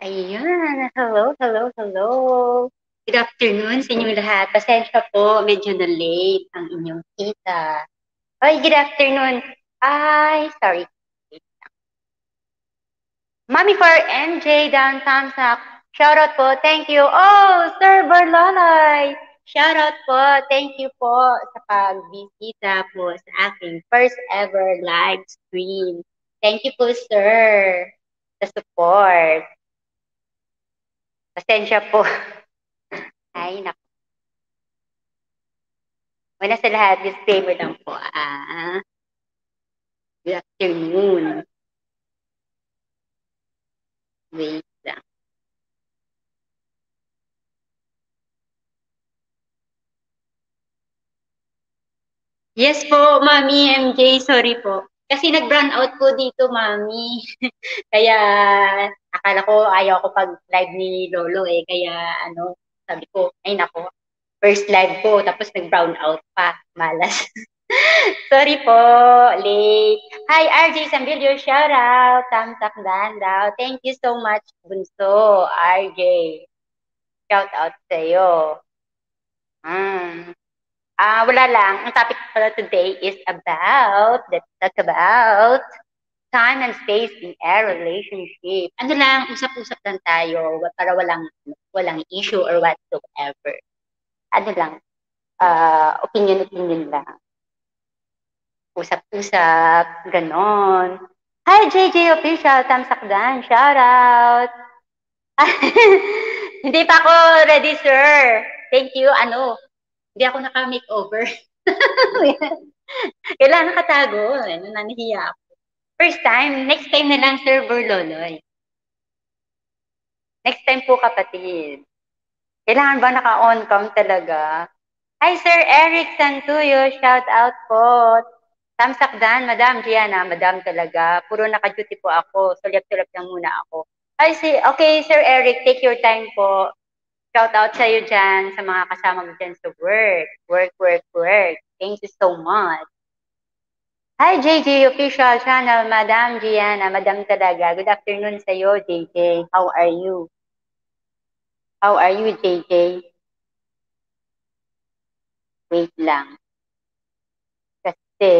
Ayan. Hello, hello, hello. Good afternoon sa inyong lahat. Pasensya po, medyo na late ang inyong kita. Ay, good afternoon. Ay, sorry. Mami for MJ downtown sa shoutout po. Thank you. Oh, Sir Barlalay. Shoutout po. Thank you po sa pagbisita po sa aking first ever live stream. Thank you po, sir, sa support. Pasensya po. Ay, naku. Una sa lahat, disclaimer lang po. Good afternoon. Wait lang. Yes po, Mami MJ, sorry po. Kasi nag-brown out po dito, Mami. Kaya akala ko ayaw ko pag-live ni Lolo eh. Kaya sabi ko, ay nako, first live ko, tapos nag-brown out pa. Malas. Sorry po, late. Hi, RJ Sambilio, shout out. Tamtak daw. Thank you so much, Bunso, RJ. Shout out sa'yo. Wala lang. Ang topic pala today is about, let's talk about time and space in a relationship. Ano lang, usap-usap lang tayo para walang issue or whatsoever. Ano lang, opinion lang. Usap-usap, ganon. Hi, JJ Official, Tamsakdan, shout out. Hindi pa ako ready, sir. Thank you. Hindi ako naka-makeover. Kailangan nakatago. Nahihiya ako. First time. Next time na lang, Sir Burloloy. Next time po, kapatid. Kailangan ba naka-on cam talaga? Hi, Sir Eric Santuyo. Shout out po. Tamsakdan, Madam Gianna. Madam talaga. Puro naka-duty po ako. Sulyap-sulyap lang muna ako. Okay, Sir Eric, take your time po. Shout out sa iyo dyan, sa mga kasama mo dyan sa work. Work, work, work. Thank you so much. Hi, JJ Official Channel, Madam Gianna, Madam talaga. Good afternoon sa iyo, JJ. How are you? How are you, JJ? Wait lang. Kasi,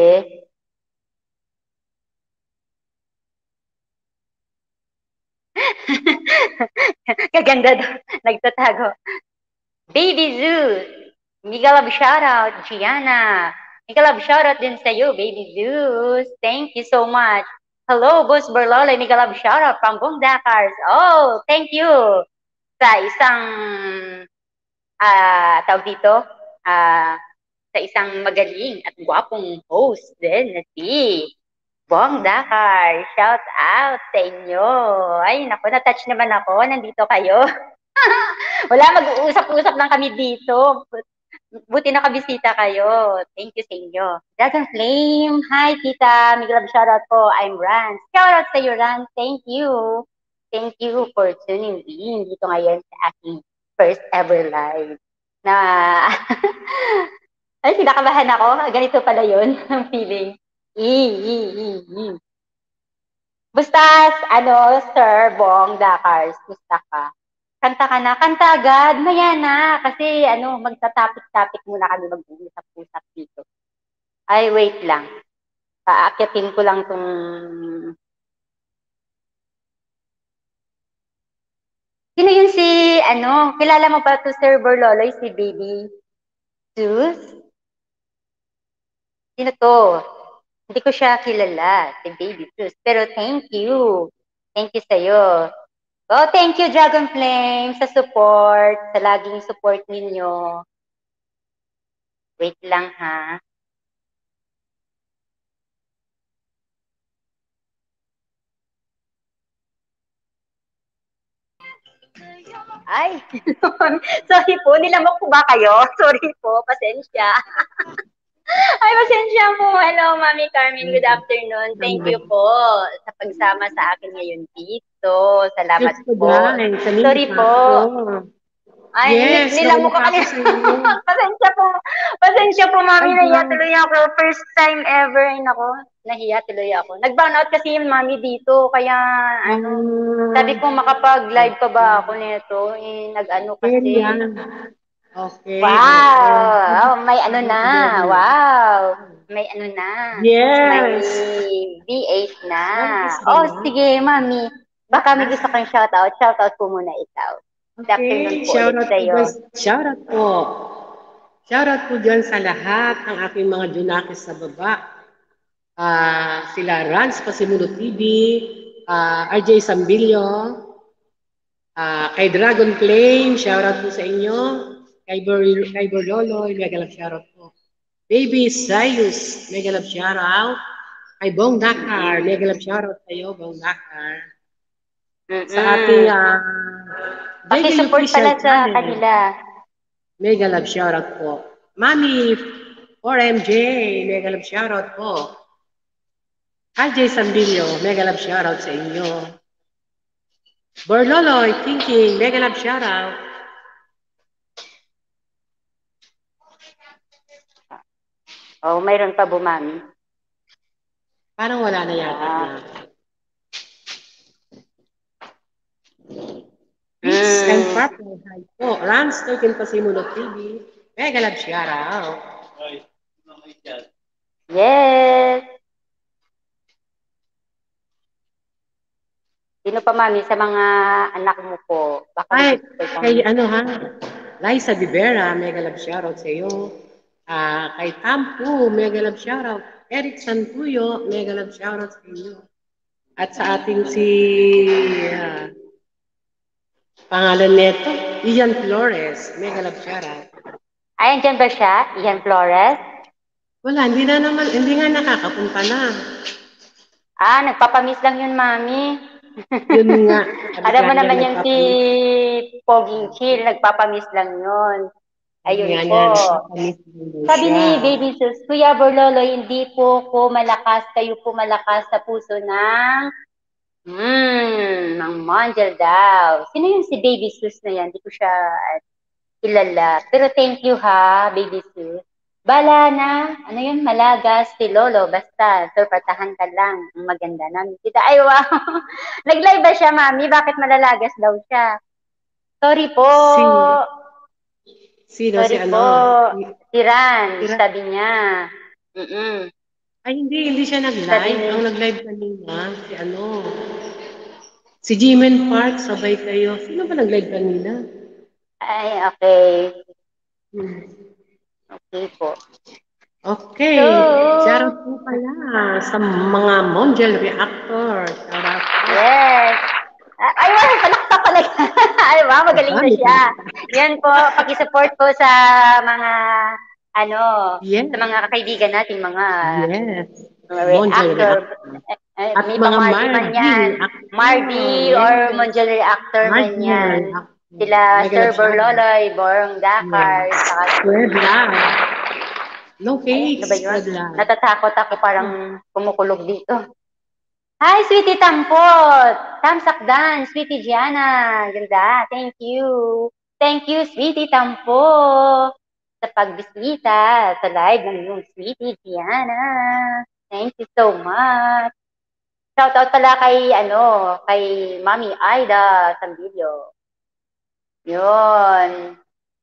kaganda daw. Nagtatago. Baby Zeus. Miguel Love shoutout, Gianna. Miguel Love shoutout din sa iyo, Baby Zeus. Thank you so much. Hello, Boss Berlola. Miguel Love shoutout from Bong Dakars. Oh, thank you. Sa isang, tawag dito, sa isang magaling at gwapong host din na si Bong Dakar. Shout out sa inyo. Ay, naku, na-touch naman ako. Nandito kayo. Wala, mag-uusap-usap lang kami dito. Buti nakabisita kayo. Thank you sa inyo. Dragon Flame. Hi, Tita. Miguel, shoutout po. I'm Ran. Shoutout sa iyo, Ran. Thank you. Thank you for tuning in dito ngayon sa aking first ever live. Na, ay, kinakabahan ako. Ganito pala yun, ang feeling. Basta, Sir Bong Dakars, gusta ka. Kanta ka na, kanta agad, maya na. Kasi, magtatapik-tapik muna kami mag-uusap-usap dito. Ay, wait lang. Paakyatin ko lang tong... Sino yun kilala mo ba to Sir Borloloy, si Baby Zeus? Sino to? Hindi ko siya kilala, si Baby Zeus. Pero thank you. Thank you sa'yo. Oh, thank you, Dragon Flame, sa support, sa laging support ninyo. Wait lang, ha? Ay, sorry po, nilamok po ba kayo? Sorry po, pasensya. Ay, pasensya po. Hello, Mami Carmen. Good afternoon. Thank you po sa pagsama sa akin ngayon dito. Salamat po. Sorry po. Ay, yes, nilamok ka kanina. Pasensya po. Pasensya po, Mami. Naiya tuloy ako. First time ever. Ay, nako. nahiya tuloy ako. Nag-burn out kasi yung mami dito, kaya ano, sabi Ah, ko makapag-live pa ba ako okay. nito? Eh, nag-ano Kenya. kasi. Okay, oo. Wow! Oh, may ano na. Wow! May ano na. May Yes! V8 na. Maraming Oh, salamat. sige, mami. Baka may gusto kang shoutout. Shoutout po muna ikaw. Good afternoon Okay, po ulit sa'yo. shoutout po. Shoutout po dyan sa lahat ng aking mga junakis sa baba. Sila Rans Pasimuno TV, RJ Sambilio, kay Dragon Flame, shoutout po sa inyo. Kay Borloloy, mega love shoutout po. Baby Sayus, mega love shoutout. Kay Bong Dakar, Mm-mm. mega love shoutout sa iyo, Bong Dakar. Sa ating Mm-mm. JJ Pakisupport Official pala sa Channel, kanila. mega love shoutout po. Mami 4MJ, mega love shoutout po. RJ Sambilio, mega love shoutout sa inyo. Borloloy Thinking, mega love shoutout. Oh, mayroon pa bumami. Parang wala na yata na. Ah. Peace and Mm. Purple, hi po. Rans 13 Pasimulot TV, mega love shoutout. Yes. Sino pa, mami, sa mga anak mo po? Baka may Ay, gusto kang... kay ano ha, Liza Vivera, mega love shoutout sa iyo. Kay Tampu, mega love shoutout. Eric Santuyo, mega love shoutout sa iyo. At sa ating ah, pangalan nito, Ian Flores, mega love shoutout. Ay, andyan ba siya? Ian Flores? Wala, hindi nga nakakapunta na. Ah, nagpapamiss lang yun, mami. Yun nga, sabi Alam nga mo niya naman yan si nagpapamiss. Poging Chill, nagpapamiss lang yun. Sabi Ayun nga niya, po. nagpapamiss din daw Sabi siya. ni Baby Sus, Kuya Borlolo, hindi po ko malakas, kayo po malakas sa puso ng Mondial daw. Sino yung si Baby Sus na yan? Hindi ko siya kilala. Pero thank you ha, Baby Sus. Bala na, ano yun, Malagas, si Lolo, basta, surpatahan ka lang. Ang maganda namin kita. Ay, wow. Nag-live ba siya, mami? Bakit malalagas daw siya? Sorry po. Si, sino si Sorry ano? po. Si, Si si Ran, Ra- sabi niya. Mm-mm. Ay, hindi siya Sabi nag-live. ni, Ang nag-live kanina, si ano, si Jimen Park, sabay kayo. Sino ba nag-live kanina? ay, okay. Hmm. Okay po. Okay. So, Shoutout po pala sa mga Mondial Reactor. Shoutout po. yes. Ay, wow, palakpak pala. Ay, wow, magaling Aba, na may siya. palakpak. Yan po, pakisupport po sa mga, ano, sa Yes. mga kaibigan natin, Yes. mga Mondial reactor. Reactor. At May mga pa-Marby man Mardi yan. Reactor. Marby or Yes. Mondial Reactor man Mardi yan. Reactor. Sila Mega Sir love shoutout. Borloloy, Borong Dakar, Yes. saka si... Spread love. No Ay, hate, ano ba yun? spread love. Natatakot ako, parang kumukulog dito. Hi, Sweetie Tampot! Tamsakdan, Sweetie Gianna. Ganda, thank you. Thank you, Sweetie Tampo, sa pagbisita sa live ng iyong Sweetie Gianna. Thank you so much. Shout out pala kay, kay Mami Aida Sambilio. Yun.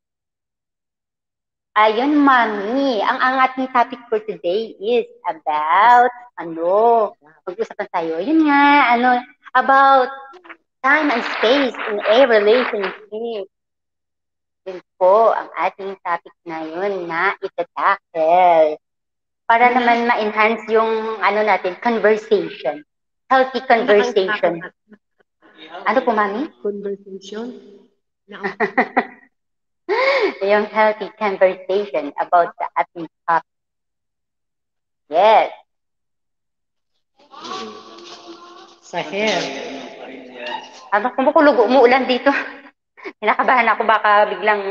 Ayun, Mami. Ang ating topic for today is about, mag-usapan tayo. Yun nga, about time and space in a relationship. Yun po ang ating topic na yun na itatackle. Para Ano na? naman ma-enhance yung, natin, conversation. Healthy Ano na ang topic conversation. natin? Ano po, Mami? Conversation? Na ang Yung healthy conversation about the ating topic. Yes. sa hair. Habang kumukulog, umuulan dito. Kinakabahan ako baka biglang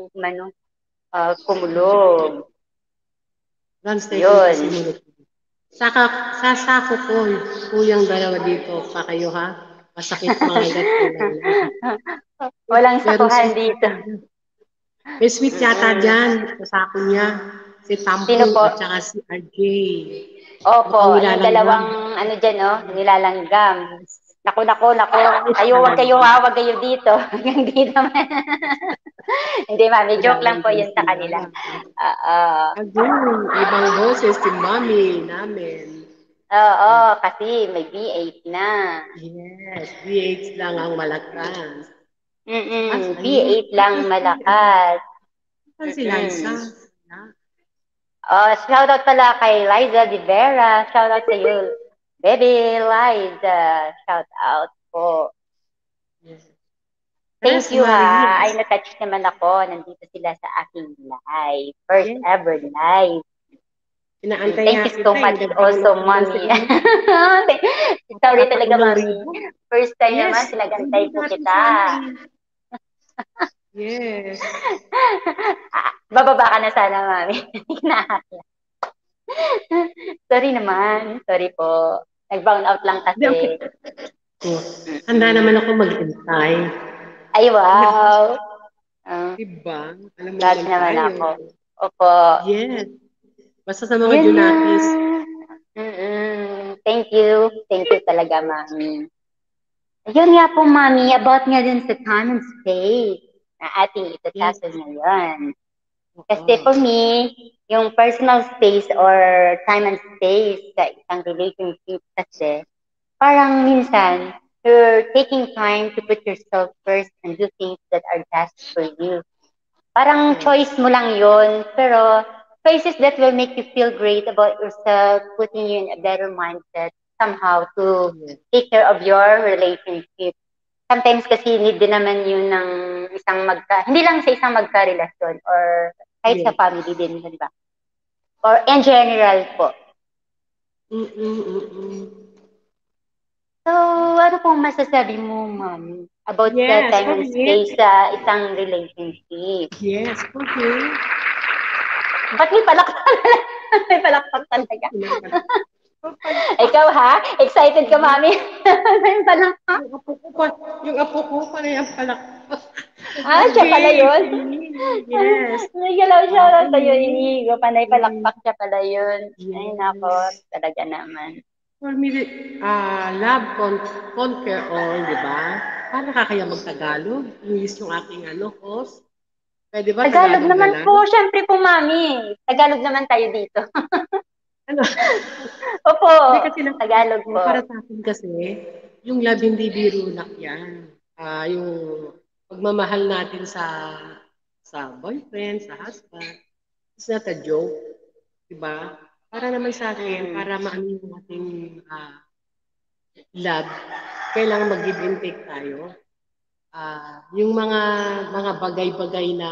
kumulog. Non-statement kasi Yun. mulot. Sasako ko, kuyang dalawa dito pa kayo ha. Masakit mga gat ng laylay. Walang Merong sakuhan sweet dito. yata dyan. May sweet yata Mm-mm. dyan sa sako niya. Si Sino Tampung po? at saka si RJ. Opo, Mukhang yung nilalanggam. dalawang ano dyan, oh, nilalanggam. Yes. Naku, naku, naku. Yes, Wag kayo talaga. ha, wag kayo dito. Hanggang dito naman. Hindi, mami, joke lang po Nilalanggam yun sa sila. kanila. Oo. Again, ibang boses si mami namin. Oo, Ah, kasi may B8 na. yes, DH lang ang malakas. Ayun, B8 lang malakas. asan si Liza? Mm-mm. Wala. Oh, shoutout pala kay Liza De Vera. Shoutout sa iyo. Baby Liza. Shoutout po. Yes. Thank Tres you ha. Ay, Marias. na-touch naman ako. Nandito sila sa aking live. First Yes. ever live. Inaantay Thank nga you so kita, much naghahanap also, ako ng mommy. second. Sorry At ako talaga, ng mommy. ribbon. First time Yes, naman, sinagantay hindi po natin kita. sana eh. Yes. Bababa ka na sana, mami. Kinahakla. Sorry naman. Sorry po. Nag-bound out lang Hindi, okay. kasi. Oh, handa Mm-mm. naman ako maghintay. Ay, Na, wow. Uh, diba? Alam mo Glad naman naman tayo. ako. Opo. Yes. Basta sa mga Yun na. Junakis. Thank you. Thank you talaga, mami. Ayun nga po, mami, about nga din sa time and space na ating Yes. itatakil ngayon. Kasi Oo. for me, yung personal space or time and space sa isang relationship kasi, parang minsan, you're taking time to put yourself first and do things that are best for you. Parang Yes. choice mo lang yun, pero choices that will make you feel great about yourself, putting you in a better mindset somehow to Yes. take care of your relationship. Sometimes kasi need din naman yun ng hindi lang sa isang magka-relasyon or kahit sa Yes. family din, di ba? Or in general po. Mm-mm. So, ano pong masasabi mo, ma'am, about sa Yes, time for and me. space sa isang relationship? Yes, okay. Ba't may palakpak? May palakpak talaga. Palakpak. Ikaw ha? Excited ka, mami? May palakpak? Yung apo ko pa, yung apo ko pa na yung palakpak. Ah, siya pala Okay, yun. for me. Yes. May galaw siya lang For sa'yo, me. inigo. Panay Mm, palakpak siya pala yun. Ay, nako. yes. Talaga naman. For me, love conquer all, di ba? Paano kakaya mag-Tagalog? English yung aking host. Pwede ba Tagalog Tagalog na naman lang? po. Syempre po, mami. Tagalog naman tayo dito. Ano? Opo. Hindi kasi Tagalog po. para sa akin kasi, yung love hindi biro lang yan. Yung pagmamahal natin sa boyfriend, sa husband, it's not a joke. Diba? Para naman sa akin, Mm. para maano yung ating love, kailangan mag-give and take tayo. Yung mga bagay-bagay na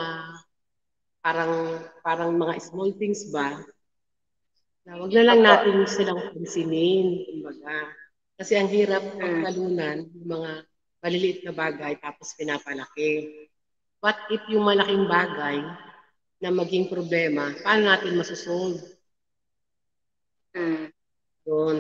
parang mga small things ba, na wag na lang Opo. natin silang pansinin, kumbaga. Kasi ang hirap Mm. pagtalunan ng mga maliliit na bagay tapos pinapalaki. What if yung malaking bagay na maging problema, paano natin masosolve? Mm. Yun.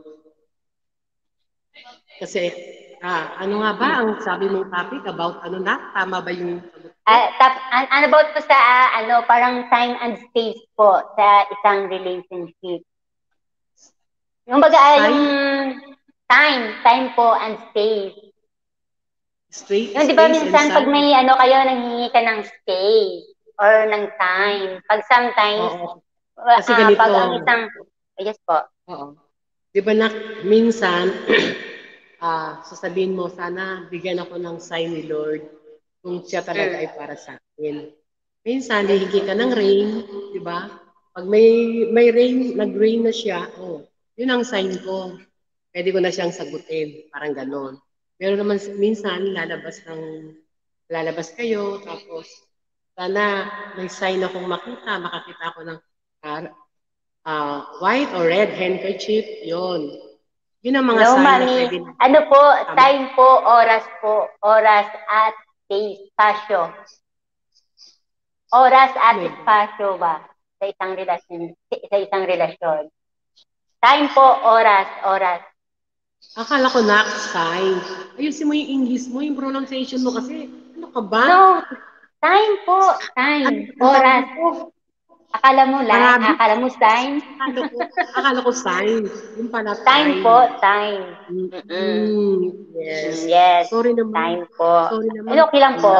Kasi, ano nga ba ang sabi mong topic about ano na? Tama ba yung sagot ko? Ano about po sa parang time and space po sa isang relationship? Yung baga, yung Time, time po and space. Yung di ba space and minsan pag time. may kayo, nanghingi ka ng space or ng time. Pag sometimes, Oo. Kasi ganito, pag ang isang, yes po. oo. Di ba minsan, sasabihin mo, sana bigyan ako ng sign ni Lord kung siya talaga Mm, ay para sa akin. Minsan, yes hihingi po. ka ng rain, di ba? Pag may rain, nag-rain na siya, yun ang sign ko. Pwede ko na siyang sagutin, parang ganon. Pero naman minsan, lalabas kayo, tapos sana may sign akong makakita ako ng white or red handkerchief, yun. Yun ang mga No, sign na mami. pwede Ano natin. po, Tama? time po, oras at space, spasyo. Oras Oh at my God. espasyo ba sa isang relasyon? Time po, oras. Akala ko sign. Ayusin mo yung English mo, yung pronunciation mo kasi. Ano ka ba? No, time po, Ano time, ang tawag oras. ko? Marami. Akala mo science? Akala ko science. Yung pala Time time. po, time. Mm-mm. Yes. Yes, Sorry naman. time po. Sorry Ay, naman. okay lang po.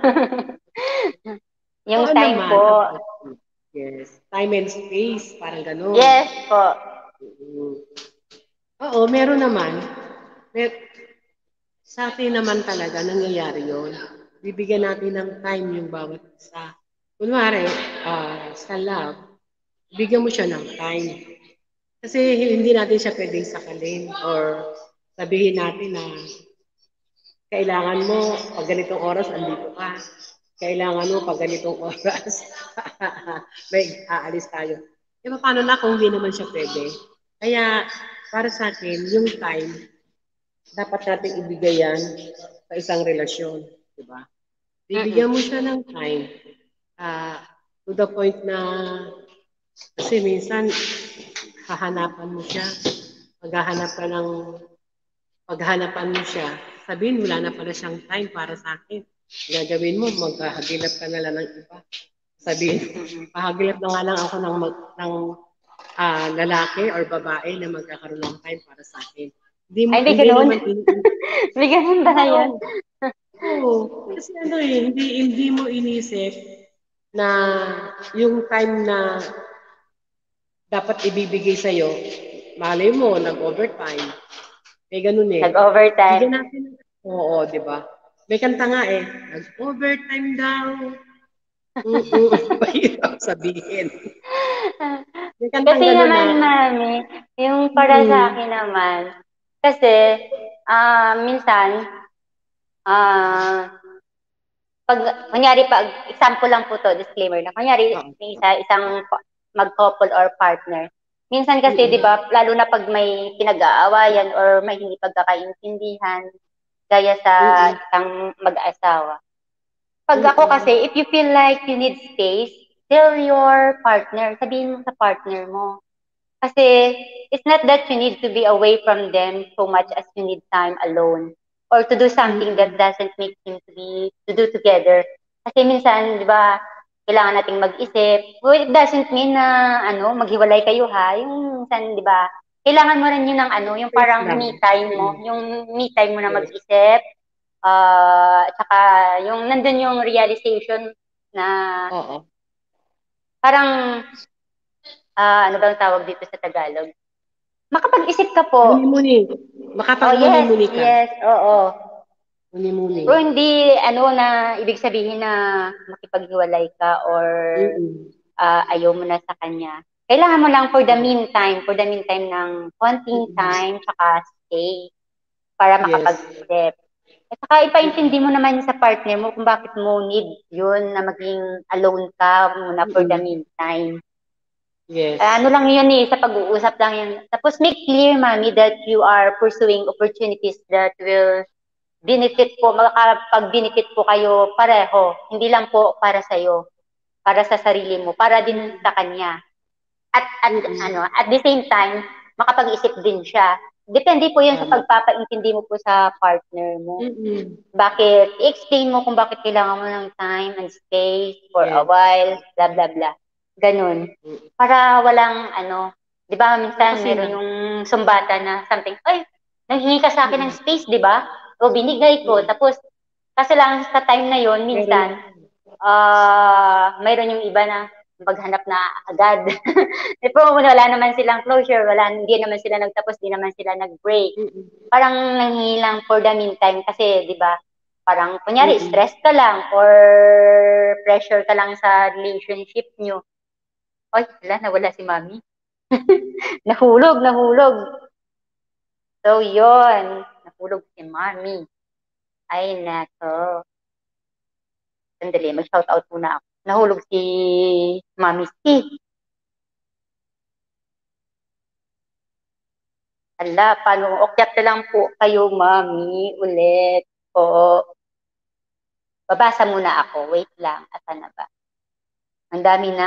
Yung Oo time naman. po. Yes. Time and space. Parang ganun. Yes po. Mm. Oo, meron naman. Mer- sa atin naman talaga nangyayari yon. Bibigyan natin ng time yung bawat isa. Kunwari, sa love, bigyan mo siya ng time. Kasi hindi natin siya pwedeng sakalin or sabihin natin na kailangan mo pag ganitong oras andito ka. Kailangan mo pag ganitong oras may aalis tayo. E paano na kung hindi naman siya pwede? Kaya para sa akin, yung time, dapat natin ibigay yan sa isang relasyon. Diba? Mm-mm. Bibigyan mo siya ng time ah, to the point na kasi minsan hahanapan mo siya, maghahanap ka ng paghanapan mo siya, sabihin wala na pala siyang time para sa akin. Gagawin mo, maghahagilap ka na lang ng iba. Sabihin, Mm-mm. pahagilap na nga lang ako ng lalaki or babae na magkakaroon ng time para sa akin. Hindi, Ay, may hindi ganun. naman May ganun ba na yun? Oo, oo. Kasi ano hindi mo inisip na yung time na dapat ibibigay sa'yo, malay mo, nag-overtime. May ganun eh. Nag-overtime. Bigyan natin ng... Oo, di ba? May kanta nga eh, nag-overtime daw. Mahirap sabihin. May kantang Kasi ganun na, naman, mami, yung para sa mm, akin naman, kasi, minsan, ah, pag, kunyari, example lang po to, disclaimer na, kunyari, oo, may isang mag-couple or partner. Minsan kasi, di mm, ba, lalo na pag may pinag-aawayan or may hindi pagkakaintindihan, gaya sa mm, isang mag-asawa. Pag ako mm, kasi, if you feel like you need space, tell your partner, sabihin mo sa partner mo. Kasi it's not that you need to be away from them so much as you need time alone or to do something that mm, doesn't make them to do together. Kasi minsan, di ba, kailangan nating mag-isip. Well, it doesn't mean na maghiwalay kayo ha. Yung minsan, di ba, kailangan mo rin yun ng yung space parang lang. me time mo. Mm, Yung me time mo na yes, mag-isip. Tsaka yung nandun yung realization na oo. parang, ano bang tawag dito sa Tagalog? Makapag-isip ka po. Muni-muni. Oh, yes, Makapag-muni-muni ka. yes, oo. Muni-muni. Pero hindi, na ibig sabihin na makipaghiwalay ka or Mm, ayaw mo na sa kanya. Kailangan mo lang yes, for the meantime ng konting mm, time, tsaka stay, para yes, makapag-isip. At saka ipaintindi mm, mo naman sa partner mo kung bakit mo need yun na maging alone ka muna for the mm, meantime. yes, Ano lang yun sa pag-uusap lang yun. Tapos make clear, mami, that you are pursuing opportunities that will benefit po, makakapag-benefit po kayo pareho. Hindi lang po para sa'yo, para sa sarili mo, para din mm, sa kanya. mm, At the same time, makapag-isip din siya. Depende po yun sa tama. pagpapaintindi mo po sa partner mo. Mm, Bakit, i-explain mo kung bakit kailangan mo ng time and space for a yes. while, blah, blah, blah. Ganun. Mm. Para walang, di ba, O minsan kasi nga, meron yung sumbata na something, ay, nanghingi ka sa akin ng mm, space, di ba? O binigay ko. mm, Tapos, kasi lang sa time na yon meron, minsan, mayroon yung iba na maghanap na agad. Eh, pero wala naman silang closure, hindi naman sila nagtapos, di naman sila nag-break. mm, Parang nanghihingi lang for the meantime kasi, di ba, parang kunyari mm, stress ka lang or pressure ka lang sa relationship nyo. Ay, wala, nawala si mami. Nahulog, nahulog. So, yon. Nahulog si mami. Ay, nako. Sandali, mag-shoutout muna ako. Nahulog si Mami C. Ala, paano? Okyat na lang po kayo, Mami, ulit po. Babasa muna ako. Wait lang. Asa na ba? Ang dami na.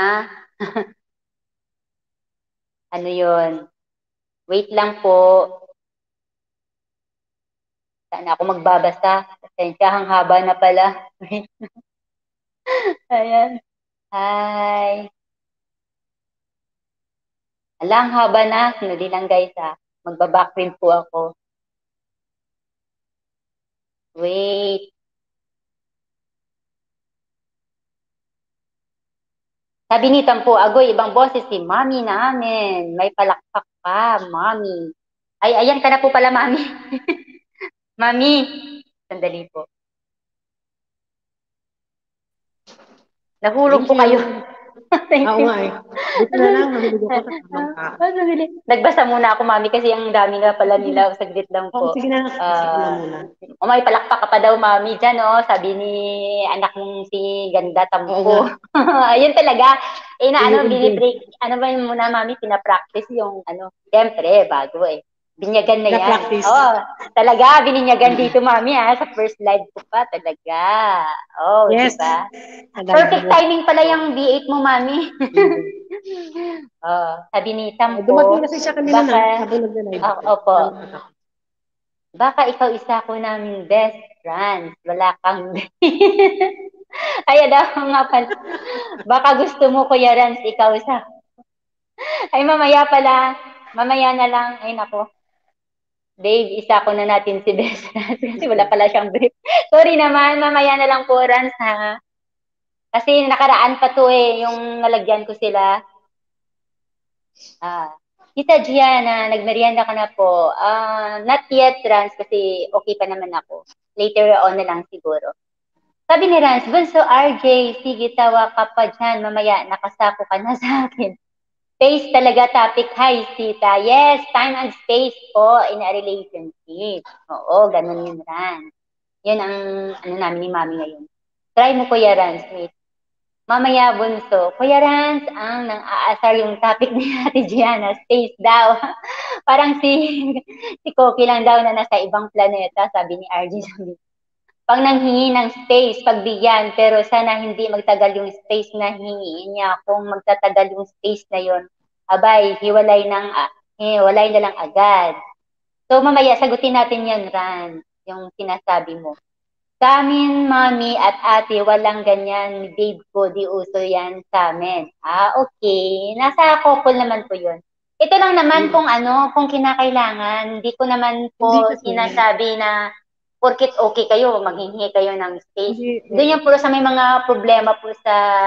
Ano yon? Wait lang po. Saan ako magbabasa? Pasensya, ang haba na pala. Ayan. Hi. Alang haba na, hindi lang guys Magbabackprint po ako. Wait. Sabi ni Tampo Agoy, ibang boses si Mami namin. May palakpak pa, Mami. Ay, ayan ka na po pala, Mami. Mami. Sandali po. Nahulog Thank po kayo. you. Thank Oo you. nga eh. Buti na lang, nahulog ako sa tamang tao. Nagbasa muna ako, Mami, kasi ang dami nga pala nila. Saglit lang Oo, po. sige na, basta ko na muna. May palakpak ka pa daw, Mami, dyan, oh. Sabi ni anak mong si Ganda Oo nga. Tampo. Ayun talaga. Ingin. Ano ba yun muna, Mami, pinapractice yung, siyempre, bago eh. Binyagan na yan. Na-practice. Oh, talaga, bininyagan dito, Mami, sa first live ko pa, talaga. Oh, di Yes. ba? Alive Perfect mo. timing pala yung B8 mo, Mami. Sabi ni Dumating Tampo, kasi siya kanina na, baka, habang nag-live ako. opo, baka ikaw isa ko naming best friends. Wala kang ay, daw nga pala. Baka gusto mo, Kuya Rans, ikaw isa. Ay, mamaya na lang. Ay, nako. Dave, isa ko na natin si best friends kasi wala pala siyang brief. Sorry naman, mamaya na lang po, Rans, ha? Kasi nakaraan pa to yung nalagyan ko sila. Tita Gianna, nagmerienda ka na po. Not yet, Rans, kasi okay pa naman ako. Later on na lang siguro. Sabi ni Rans, Bunso RJ, sige tawa ka pa dyan, mamaya nakasako ka na sa akin. Space talaga topic. Hi, Tita. Yes, time and space po in a relationship. Oo, ganun yun, Rans. Yun ang namin ni Mami ngayon. Try mo, Kuya Rans. Wait. Mamaya, Bunso. Kuya Rans, ang nang-aasar yung topic ni Ate Gianna. Space daw. Parang si Koki lang daw na nasa ibang planeta, sabi ni RJ. Pag nanghingi ng space, pagbigyan, pero sana hindi magtagal yung space na hingiin niya. Kung magtatagal yung space na yon, abay, hiwalay na lang agad. So, mamaya, sagutin natin yan, Ran, yung sinasabi mo. Sa amin, mami at ate, walang ganyan, babe ko, di uso yan sa amin. Okay. Nasa couple naman po yun. Ito lang naman kung kinakailangan. Hindi ko naman Hindi po kasi. sinasabi na porkit okay kayo, maghingi kayo ng space. Hindi, Doon yan puro sa may mga problema po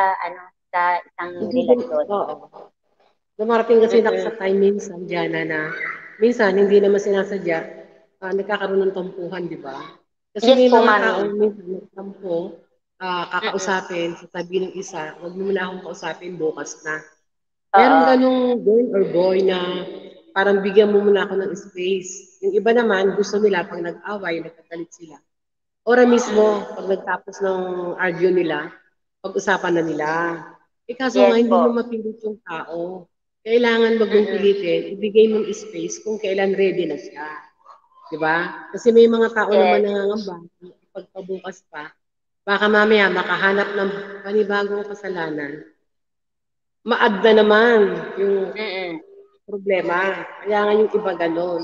sa isang hindi din, relasyon. oo. Dumarating kasi Mm-mm. sa time minsan, Diana, na minsan hindi naman sinasadya, nagkakaroon ng tampuhan, di ba? Kasi Yes may po, mga tao mami. minsan nagtampo, Mm-mm. kakausapin, sasabihin ng isa, wag mo na akong kausapin bukas na. Meron Oo. ganong girl or boy na parang bigyan mo muna ako ng space. Yung iba naman, gusto nila pag nag-away, nagkagalit sila. Ora mismo, Mm-mm. pag nagtapos ng argue nila, pag-usapan na nila. Kaso nga, Yes hindi mo po. mapilit yung tao. Kailangan wag mong Mm-mm. pilitin, ibigay mong space kung kailan ready na siya. Di ba? Kasi may mga tao naman Yes. nangangamba, pagpabukas pa, baka mamaya makahanap ng panibagong kasalanan. Maad na naman yung Mm-mm. problema. Kaya nga yung iba ganon.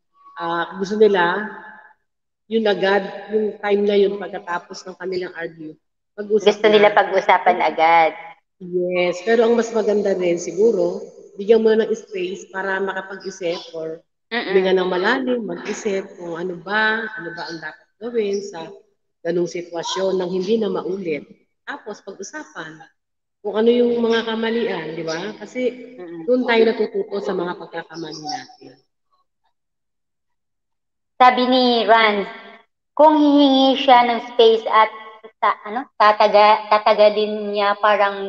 Gusto nila, yun agad, yung time na yun pagkatapos ng kanilang argue, mag-usap Gusto nila na. pag-usapan agad. Yes, pero ang mas maganda rin siguro, bigyan mo ng space para makapag-isip or huminga Mm-mm. ng malalim, mag-isip kung ano ba ang dapat gawin sa ganung sitwasyon nang hindi na maulit. Tapos pag-usapan kung ano yung mga kamalian, di ba? Kasi Mm-mm. doon tayo natututo sa mga pagkakamali natin. Sabi ni Rans, kung hihingi siya ng space at tatagalin niya parang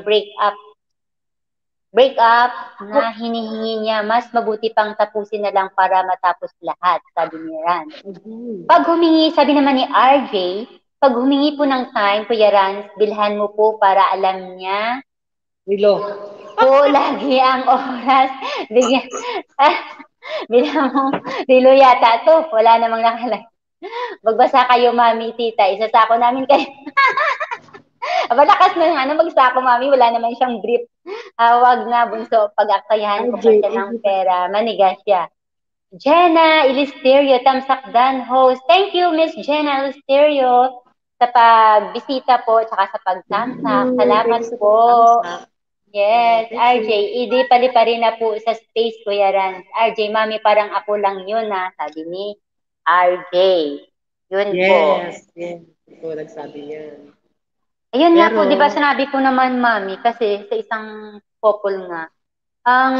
break up na hinihingi niya, mas mabuti pang tapusin na lang para matapos lahat, sabi ni Rans. Pag humingi, sabi naman ni RJ, pag humingi po ng time, Kuya Rans, bilhan mo po para alam niya Rilo. po lagi ang oras. Bigyan, bilhan mo, rilo yata to, wala namang nakalagay. Magbasa kayo, mami, tita. Isasako namin kayo. Malakas na yung magsako, mami. Wala naman siyang brief. Wag na, bunso. Pag-aksayahan ko RJ, pa siya ng hindi pa. pera. Manigas siya. Jenna Ilisterio, Tamsak Dan host. Thank you, Miss Jenna Ilisterio, sa pagbisita po, tsaka sa pagtamsak. Thank Salamat you sa po. pagkakamsa. Yes, Thank RJ, you. hindi pali-pari na po sa space, Kuya Rans. RJ, mami, parang ako lang yun, ha, sabi ni RJ. Yun po. Yes, yes. Ito nagsabi niyan. Ayun nga po, Pero, di ba sinabi ko naman, mami, kasi sa isang couple nga, ang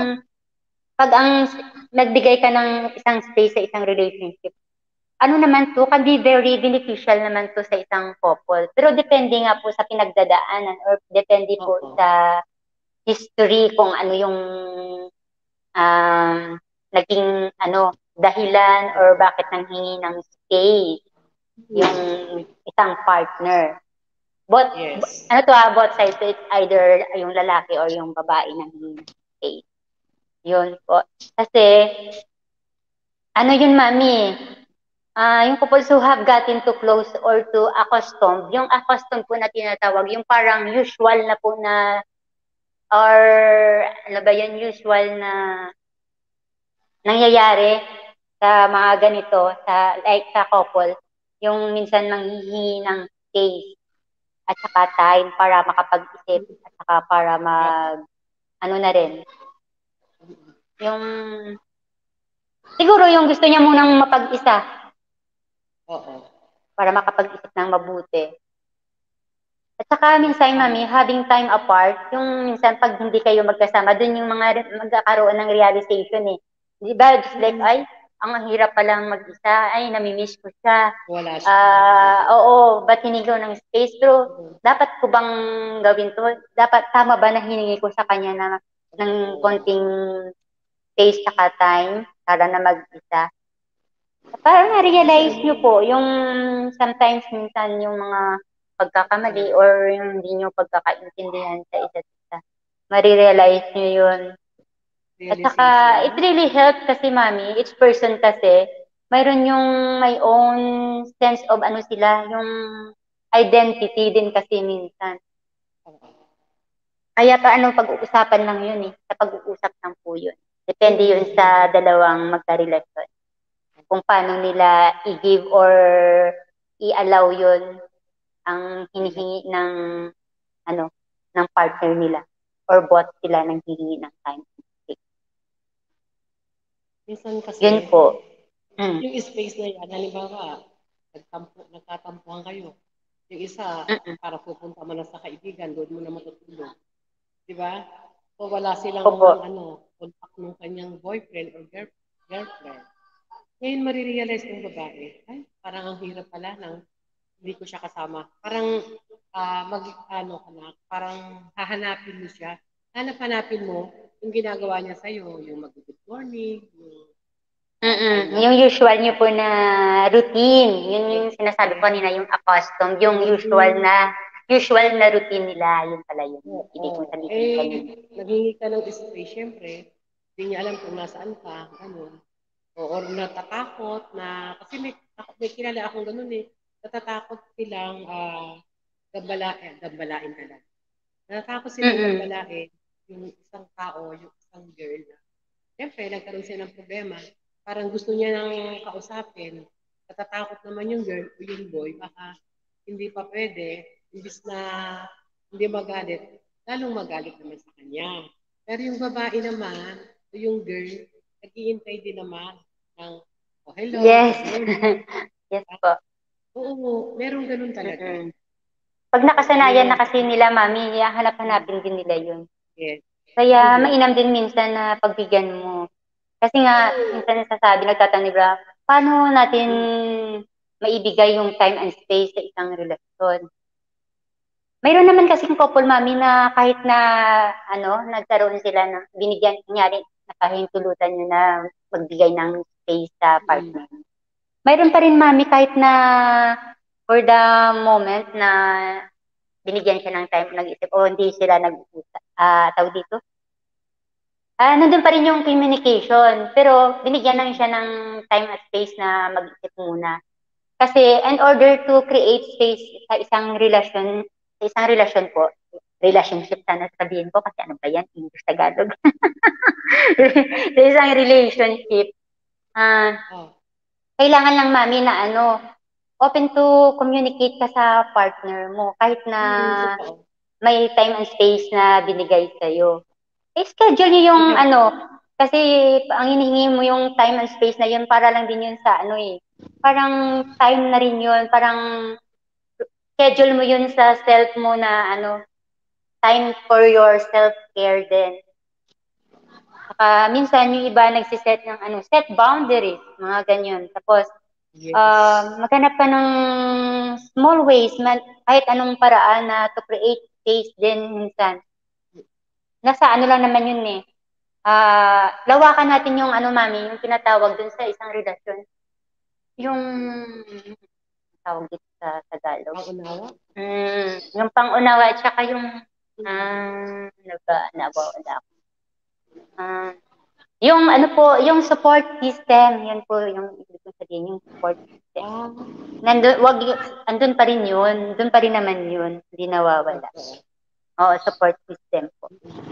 pag ang nagbigay ka ng isang space sa isang relationship, ano naman to, can be very beneficial naman to sa isang couple. Pero depende nga po sa pinagdadaanan or depende po oo, sa history kung ano yung um, naging dahilan or bakit nanghingi ng space yung isang partner. Both, yes. both sides, so it's either yung lalaki or yung babae nanghingi ng space. Yun po. Kasi, ano yun, mami? Yung couples who have gotten too close or too accustomed, yung accustomed po na tinatawag, yung parang usual na po na, or ano ba yun, usual na nangyayari sa mga ganito, sa like sa couple, yung minsan manghihingi ng space at saka time para makapag-isip at saka para Oo, ano na rin, yung siguro yung gusto niya munang mapag-isa oo. para makapag-isip ng mabuti. At saka At minsan, saka, mami, having time apart, yung minsan pag hindi kayo magkasama, dun yung mga magkakaroon ng realization eh. Di ba? Just like, mm, ay, ang hirap palang mag-isa, ay, namimiss ko siya. wala siya. Oo, ba't hiningi ko ng space? Pero, Oo, dapat ko bang gawin to? Dapat, tama ba na hiningi ko sa kanya na ng oo, konting space saka time para na mag-isa? Parang kasi na-realize ano, nyo po, yung sometimes minsan yung mga pagkakamali oo, or yung hindi nyo pagkakaintindihan sa isa't isa. Marirealize nyo yun. At saka, it realization. really helps kasi, mami, each person kasi, mayroon yung my own sense of ano sila, yung identity din kasi minsan. Oo. Kaya pag-uusapan lang yun eh. Sa pag-uusap lang po yun. Depende yun Mm, sa dalawang magka-relasyon. Kung paano nila i-give or i-allow yun ang mm. hinihingi ng ano ng partner nila or both sila nang hihingi ng time. Minsan kasi, Yun po. Mm. yung space na yan, halimbawa, nagtatampuhan kayo. Yung isa, Mm-mm. para pupunta man na sa kaibigan, doon mo na matutulog. Di ba? O wala Opo. silang contact ng kanyang boyfriend or girlfriend. Ngayon marirealize ng babae, ay, parang ang hirap pala ng hindi ko siya kasama. Parang ano ka na, parang hahanapin mo siya. Hanap-hanapin mo yung ginagawa niya sa'yo, yung mag-good morning, yung time na Yung usual niyo po na routine, yun yung sinasabi ko yes, kanina, yung accustomed, yung yung routine. usual na routine nila, yun pala yung Oo. ibig kong sabihin kanina. Eh, naghingi ka ng space, syempre, hindi niya alam kung nasaan ka, ganun. O, or natatakot na, kasi may kilala akong ganun eh, natatakot silang gambalain ka lang. Natatakot silang Mm-mm. gambalain yung isang tao, yung isang girl. Siyempre, nagkaroon siya ng problema. Parang gusto niya nang kausapin. Natatakot naman yung girl o yung boy, baka hindi pa pwede, imbis na hindi magalit, lalong magalit naman sa kanya. Pero yung babae naman, o yung girl, nag-iintay din naman ng, oh, hello, Yes. good morning. Yes po. Oo, merong ganun talaga. Mm-mm. Pag Oo, may nakasanayan mga na kasi ganun. nila, mami, Mm, hanap-hanapin din nila yun. yes. Kaya Tama. mainam din minsan na pagbigyan mo. Kasi nga, minsan nasasabi, nagtatanong, di ba, paano natin Mm, maibigay yung time and space sa isang relasyon? Mayroon naman kasing couple, mami, na kahit na, nagkaroon sila ng, binigyan, kunyari, nakahintulutan nyo na magbigay ng space sa mm, partner. Mayroon pa rin, mami, kahit na for the moment na binigyan siya ng time, nag-isip, o hindi sila nag-usap, tawag dito, nandun pa rin yung communication, pero binigyan lang siya ng time at space na mag-isip muna. Kasi in order to create space sa isang relasyon po, relationship sana sabihin ko kasi ano ba yan, English Tagalog. Sa isang relationship, ah, oh, kailangan lang mami na open to communicate ka sa partner mo kahit na totoo. may time and space na binigay sa'yo. Schedule nyo yung kasi ang hinihingi mo yung time and space na yun para lang din yun sa parang time na rin yun, parang schedule mo yun sa self mo na time for your self-care din. Saka minsan yung iba nagsiset ng set boundaries, mga ganyan. Tapos, maghanap ka ng small ways, kahit anong paraan na to create space din minsan. Nasa lang naman yun eh. Lawakan natin yung mami, yung tinatawag dun sa isang relasyon. Yung tawag dito sa Tagalog. Pangunawa? Yung pangunawa at saka yung nabawala ako. Yung yung support system, yan po yung ibig kong sabihin, yung support system. Andun pa rin yun, dun pa rin naman yun, hindi nawawala. Oo, support system po.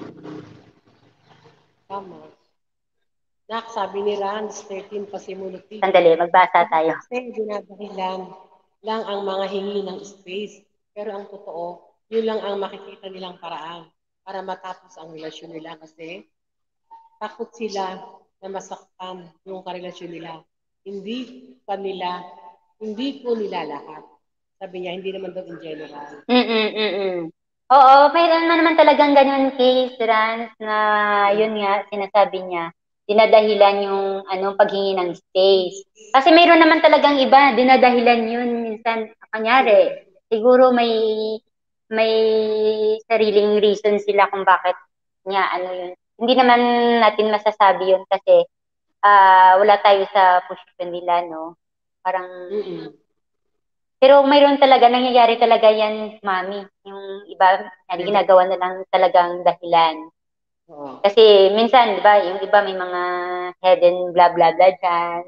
Tama. Nak, sabi ni Rans, 13 pasimulat dito. Sandali, magbasa tayo. Kasi dinadahilan lang ang mga hingi ng space. Pero ang totoo, yun lang ang makikita nilang paraan para matapos ang relasyon nila kasi takot sila na masaktan yung karelasyon nila. Hindi ko nila lahat. Sabi niya, hindi naman daw in general. Oo, mayroon naman talagang ganun case, Rans, na yun nga, sinasabi niya, dinadahilan yung paghingi ng space. Kasi mayroon naman talagang iba, dinadahilan yun minsan, kanyari, siguro may sariling reason sila kung bakit niya yun. Hindi naman natin masasabi yun kasi wala tayo sa posisyon nila, no? Parang pero mayroon talaga, nangyayari talaga yan, mami. Yung iba, ginagawa na lang talagang dahilan. Kasi minsan, di ba, yung iba may mga hidden blah blah blah dyan.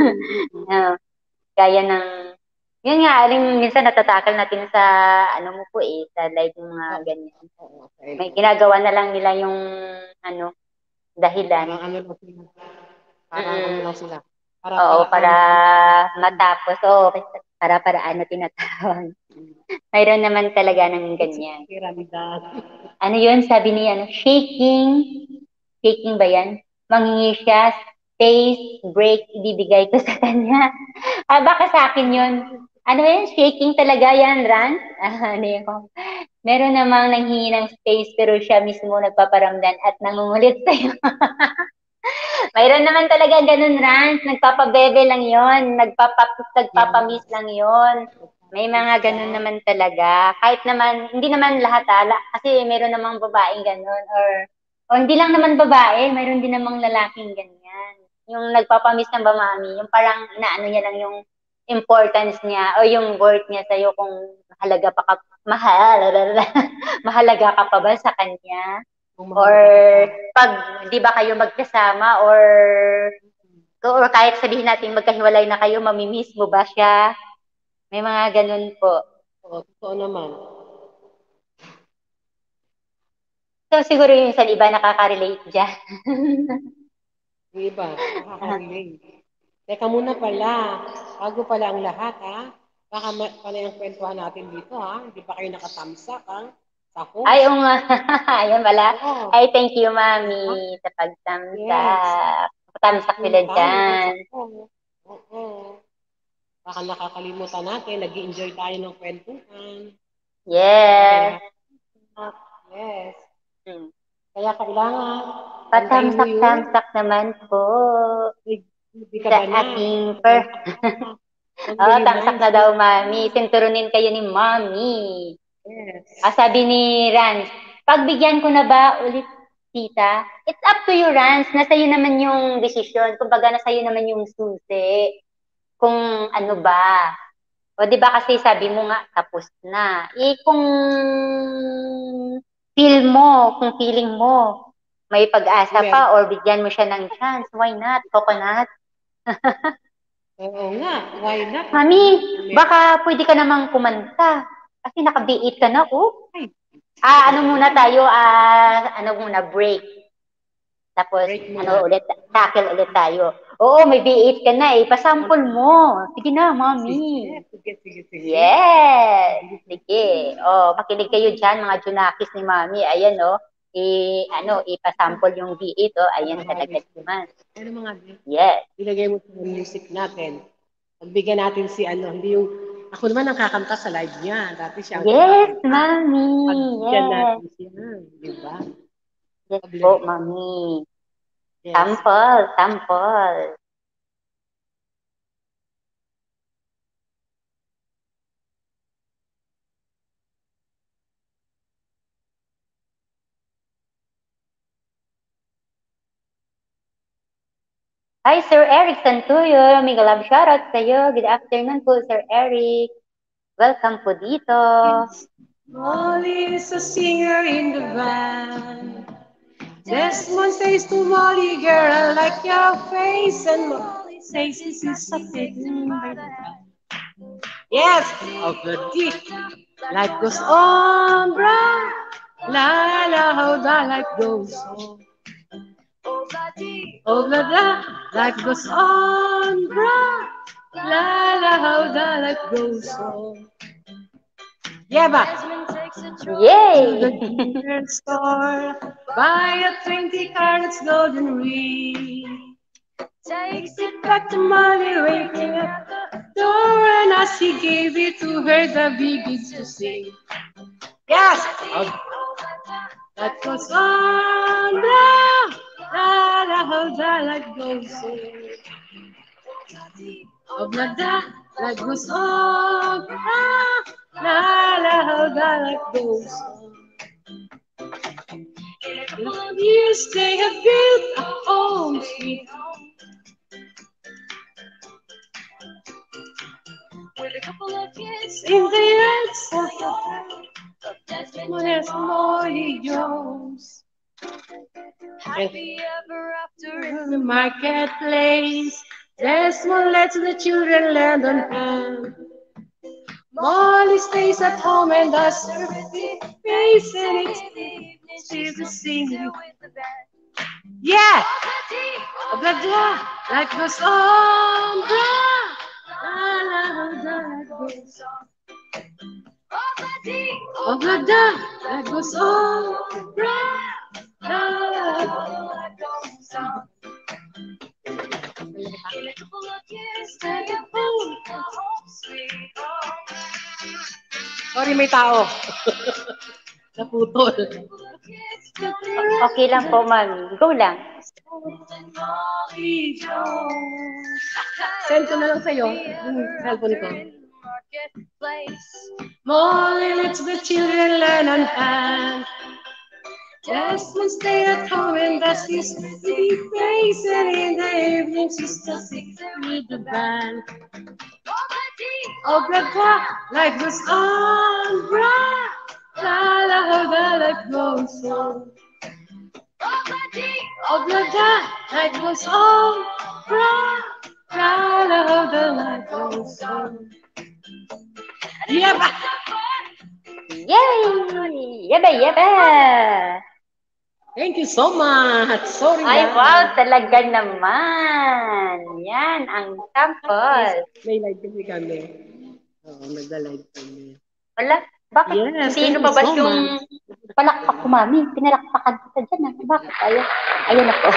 Gaya ng, yun nga, minsan natatakal natin sa, mo po sa live ng mga ganyan. May ginagawa na lang nila yung, dahilan. Parang sila. Para matapos. Para tinatawag. Mayroon naman talaga ng ganyan. Ano yun? Sabi niya, shaking ba yan? Manghingi siya, space, break, ibibigay ko sa kanya. Baka sa akin yun. Ano yan? Shaking talaga yan, Ran? Meron namang nanghingi ng space pero siya mismo nagpaparamdam at nangungulit sa'yo. Mayroon naman talaga ganun, Rans. Nagpapabebe lang yon, nagpapamiss lang yon. May mga ganun naman talaga. Kahit naman, hindi naman lahat kasi mayroon namang babaeng ganun. O hindi lang naman babae, mayroon din namang lalaking ganyan. Yung nagpapamiss ng mami, yung parang inaano niya lang yung importance niya o yung worth niya sa'yo kung mahalaga ka pa ba sa kanya. Or pag di ba kayo magkasama or kahit sabihin natin magkahiwalay na kayo, mamimiss mo ba siya? May mga ganun po. Oo, totoo naman. So siguro yung sa iba nakaka-relate dyan. Yung iba, nakaka-relate. Teka muna pala, bago pala ang lahat baka pala yung kwentuhan natin dito hindi pa kayo nakatamsak sa host. Ay, ayun pala. Ay, thank you, mami, sa pagtamsak. Patamsak sila dyan. Oo. Baka nakakalimutan natin, nag-enjoy tayo ng kwentuhan. Yes. Yes. Kaya kailangan patamsak-tamsak naman po. Sa ating tamsak na daw, mami. Sinturunin kayo ni mami. Yes. Sabi ni Rans, pagbigyan ko na ba ulit, tita? It's up to you, Rans. Nasa iyo naman yung desisyon. Kumbaga, nasa iyo naman yung susi. Kung ano ba. O, di ba kasi sabi mo nga, tapos na. Kung kung feeling mo, may pag-asa pa or bigyan mo siya ng chance, why not? Coconut? Oo nga, why not? Mami, baka pwede ka namang kumanta. Kasi naka-B8 ka na, ano muna tayo, break. Tapos, tackle ulit tayo. Oo, may B8 ka na eh. Pasample mo. Sige na, mami. Sige. Yes. Sige. Oh, makinig kayo dyan, mga Junakis ni mami. Ayan, oh. Ipasample yung B8, oh. Ayan talaga naman. Ano mga Yes. ilagay mo sa music natin. Pagbigyan natin si hindi yung, ako naman ang kakanta sa live niya. Dati siya ang Yes, kumakanta. mami. Pagbigyan Yes. natin siya. Di ba? Yes po, mami. Yes. Sample. Hi, Sir Eric Santuyo. Mega love shoutout sa'yo. Good afternoon po, Sir Eric. Welcome po dito. Molly is a singer in the band. Desmond says to Molly, girl, I like your face. And Molly says this is something by the hand. Yes, of the deep. Life goes on, bruh. La la, how the life goes on. Oh, blah, blah, life goes on, bruh. La la, how the life goes on. Yeah, ba? Yay! To the jewelry store, buy a 20 carats golden ring. Takes it back to Molly, waiting at the door, and as he gave it to her, the begins to sing. Yes! That goes on, la la la, how the life goes on. Oh, la da, life goes on, la la, how the life goes on. In a couple of years, they have built a home, sweet home. With a couple of kids in the arms of Desmond Molly Jones. Happy ever after in the marketplace. Desmond lets the children land on hand. Molly stays at home and does her face, and she's the singer with the band. Yeah! Blah, blah, life goes on, blah, la, la, life goes on. Oh, blah, blah, life goes on, blah, la, la, life goes on. In a couple of years, stay at home, sweet home. Sorry, may tao. Naputol. Okay lang po, mami. Go lang. Send ko na lang sa'yo yung cellphone ko. Molly lets the children learn on hand. Desmond stay at home and does his pretty face, and in the evening she still sings with the band. Oh, brother, life goes on, brah. La la, how the life goes on. Oh, brother, life goes on, brah. La la, how the life goes on. Yeah, ba? Yay! Yaba! Thank you so much. Sorry Ay, na. wow, talaga naman. Yan, ang sample. May live kami. Oo, nagda-live kami. Wala, bakit? Yes, Sino thank pa you ba so yung much. palakpak ko, mami? Pinalakpakan kita dyan. Ah. Bakit? Ayun ako.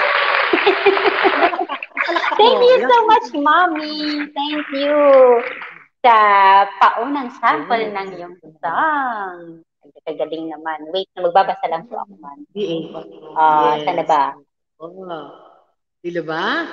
Thank you so much, mami. Thank you sa paunang sample ng iyong song. Ay, kagaling naman. Wait, magbabasa lang po ako, mami. Sana ba? Dilo ba?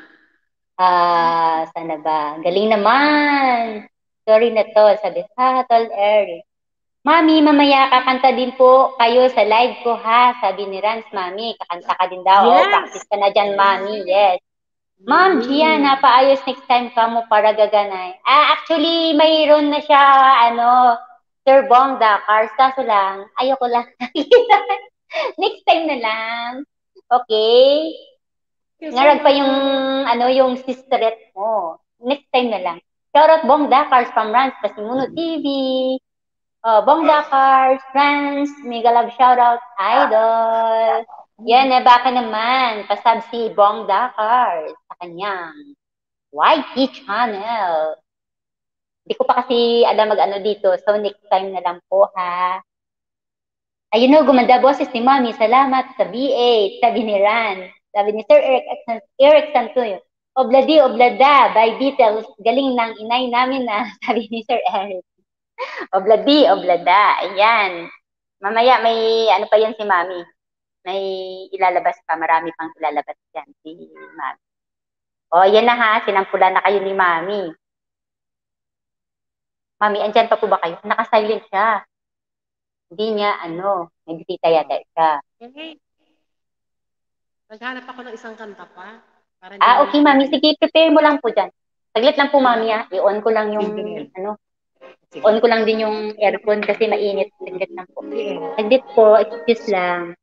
Sana ba? Galing naman. Sorry na to. Sabi, Tol Eric. Mami, mamaya kakanta din po kayo sa live ko ha. Sabi ni Rans, mami, kakanta ka din daw. Yes. Practice ka na dyan, mami. Yes. Ma'am, Gianna, paayos next time ka mo para gaganay. Actually, mayroon na siya, Sir Bong Dakars. Kaso lang, ayoko lang. Next time na lang. Okay? Ngarag pa yung sisterette mo. Next time na lang. Shoutout Bong Dakars from Rans, Pasimuno TV. Bong Dakars, Rans, mega love shoutout, idol. Yan, baka naman, pasab si Bong Dakar sa kanyang YT channel. Hindi ko pa kasi alam mag-ano dito, so next time na lang po ha. Ayun o, gumanda boses ni Mami, salamat sa B8, sabi ni Ran, sabi ni Sir Eric Santuyo. Obladi, oblada, by Beatles, galing ng inay namin na, sabi ni Sir Eric. Obladi, oblada, ayan. Mamaya may ano pa yan si Mami. May ilalabas pa, marami pang ilalabas yan si Mami. O, yan na ha, sinampulan na kayo ni Mami. Mami, andyan pa po ba kayo? Naka-silent siya. Hindi niya, may bisita yata siya. Okay. Naghanap ako ng isang kanta pa. Para Okay, Mami. Sige, prepare mo lang po dyan. Saglit lang po, Mami, ha. I-on ko lang yung, on ko lang din yung aircon kasi mainit. Saglit lang po. Saglit po, excuse lang.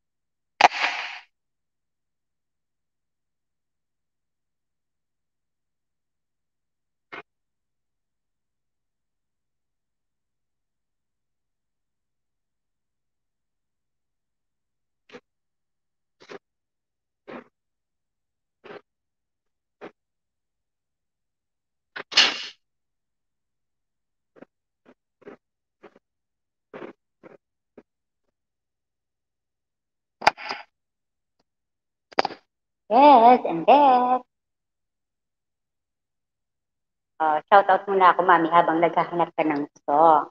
Yes, and yes. Shout out muna ako, Mami, habang naghahanap ka ng gusto.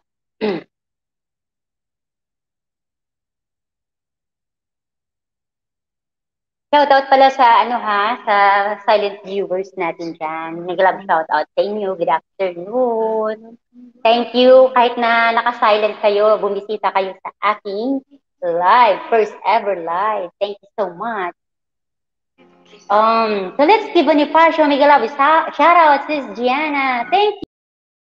Shoutout pala sa sa silent viewers natin dyan. Nag-love shoutout sa inyo. Good afternoon. Thank you. Kahit na naka-silent kayo, bumisita kayo sa aking live, first ever live. Thank you so much. So let's give Bonifacio mega love shout out, sis Gianna. Thank you.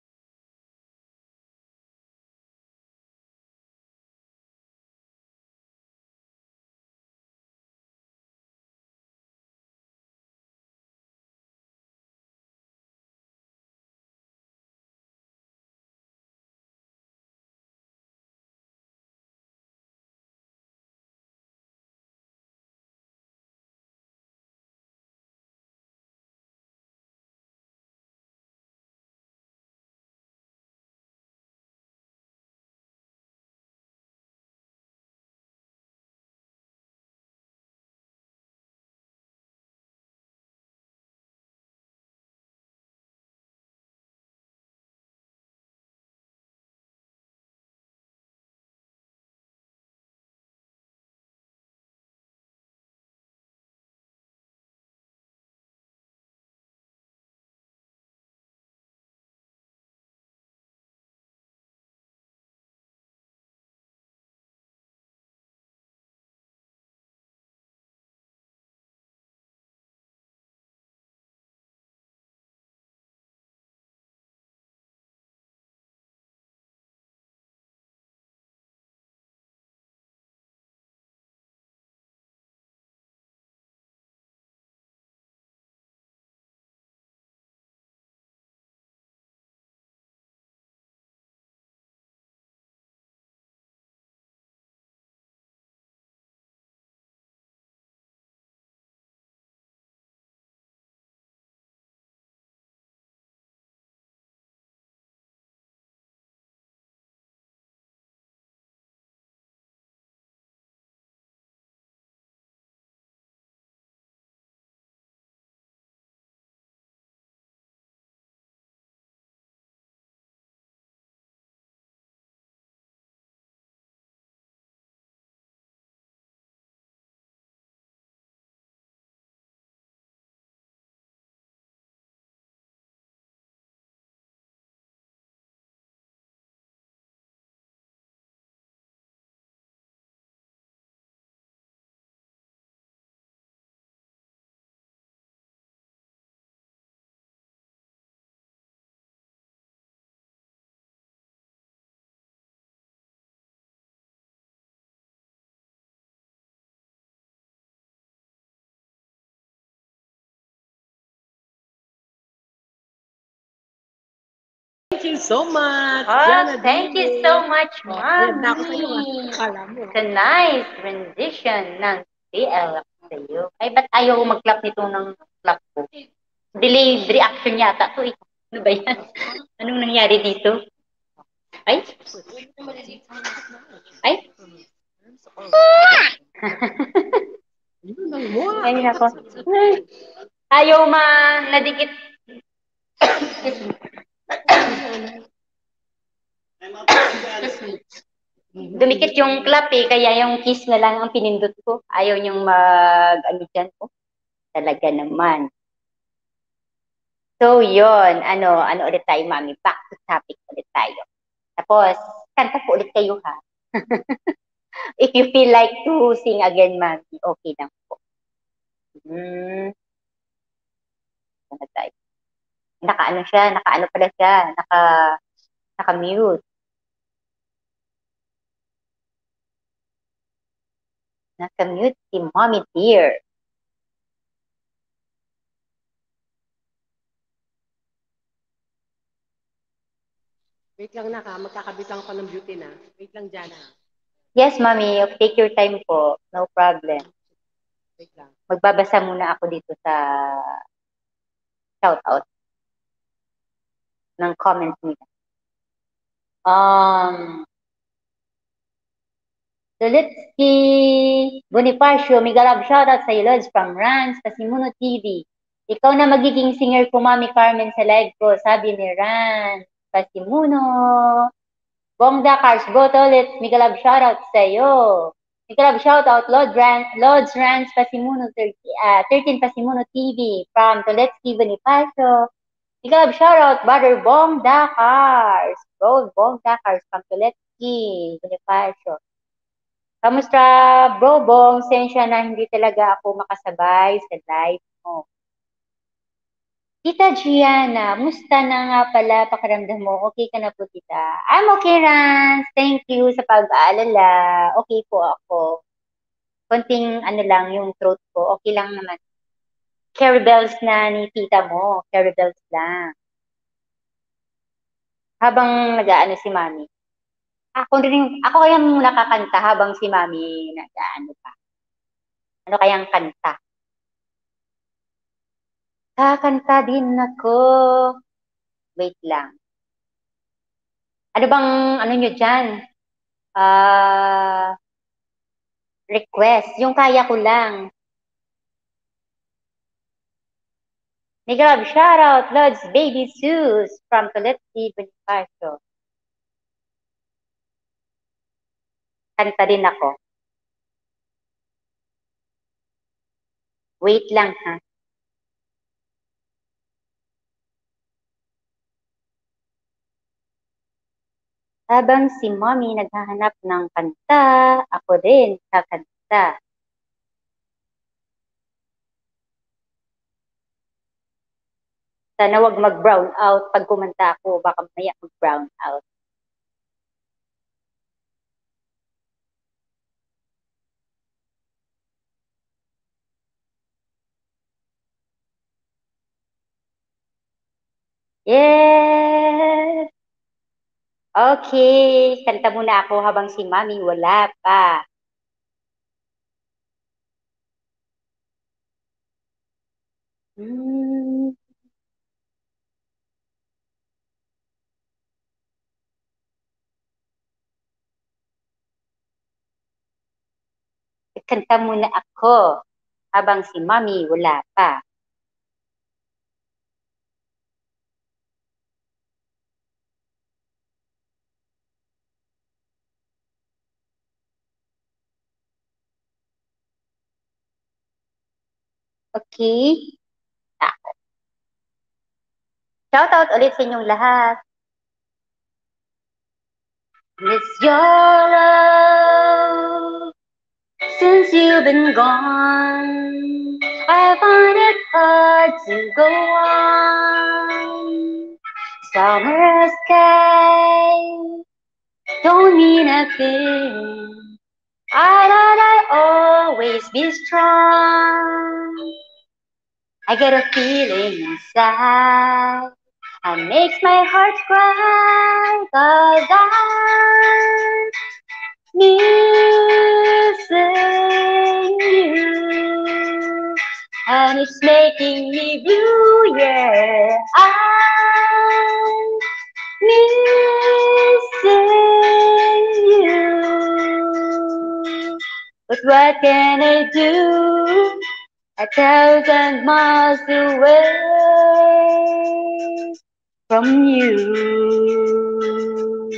Thank you so much. Thank you so much, Mami. Akala mo. It's a nice rendition ng TL ako sa iyo. Ay, ba't ayaw mag-clap nito ng clap ko? Delayed reaction yata to eh. Ano ba yan? Anong nangyari dito? Ay? Ay? Ay, nako. Ayaw nadikit. Dumikit yung clap eh, kaya yung kiss na lang ang pinindot ko. Ayaw niyong ano dyan po. Talaga naman. So, yon ano ulit tayo, mami? Back to topic ulit tayo. Tapos, kanta po ulit kayo, ha? If you feel like to sing again, mami, okay lang po. Ano tayo? Nakaano siya, nakaano pala siya, naka-mute. Naka-mute si mommy dear. Wait lang na ka, magkakabitan ko ng beauty na. Wait lang dyan ha. Yes, mommy, take your time po. No problem. Wait lang. Magbabasa muna ako dito sa shoutout ng comments nila. Lulitsky Bonifacio, mega love shoutout sa Lods from Rans, Pasimuno TV. Ikaw na magiging singer ko, Mami Carmen, sa live ko, sabi ni Rans. Pasimuno. Bongda Cars Botolets, mega love shoutout sa iyo. Mega love shoutout, Lods Rans Pasimuno, 13 Pasimuno TV from Tuletsky Bonifacio. Mega love shoutout, Brother Bong Dakars. Bong Dakars from Tuletsky Bonifacio. Kamusta, bro Bong? Sensya na hindi talaga ako makasabay sa live mo. Tita Gianna, musta na nga pala pakiramdam mo? Okay ka na po, tita? I'm okay, Rans. Thank you sa pag-aalala. Okay po ako. Konting ano lang yung throat ko. Okay lang naman. Carry bells na ni tita mo. Carry bells lang. Habang nag-aano si mami. Ako kayang nakakanta habang si mami nag-aano pa. Ano kayang kanta? Kakanta din ako. Wait lang. Ano bang, ano nyo dyan? Request. Yung kaya ko lang. Mega love shoutout, Lods Baby Zeus from Tuletsky Bonifacio. Kanta din ako. Wait lang ha. Habang si mommy naghahanap ng kanta, ako rin kakanta. Sana wag mag-brown out pag kumanta ako, baka maya mag-brown out. Yes! Okay, kanta muna ako habang si mommy wala pa. Kanta muna ako habang si mommy wala pa. Okay? Shoutout ulit sa inyong lahat. Miss your love since you've been gone. I find it hard to go on. Summer sky don't mean a thing. I thought I'd always be strong. I get a feeling inside that makes my heart cry, 'cause missing you, and it's making me blue. Yeah, I'm missing you. But what can I do? 1,000 miles away from you.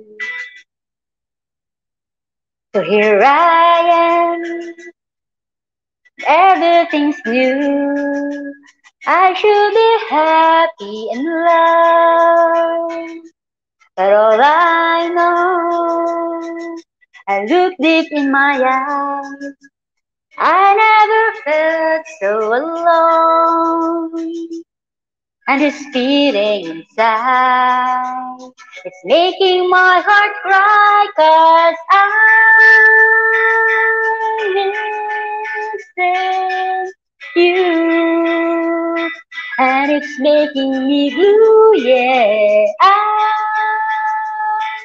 So here I am, everything's new. I should be happy and love, but all I know, I look deep in my eyes. I never felt so alone. And this feeling inside, it's making my heart cry 'cause I'm missing you. And it's making me blue, yeah. I'm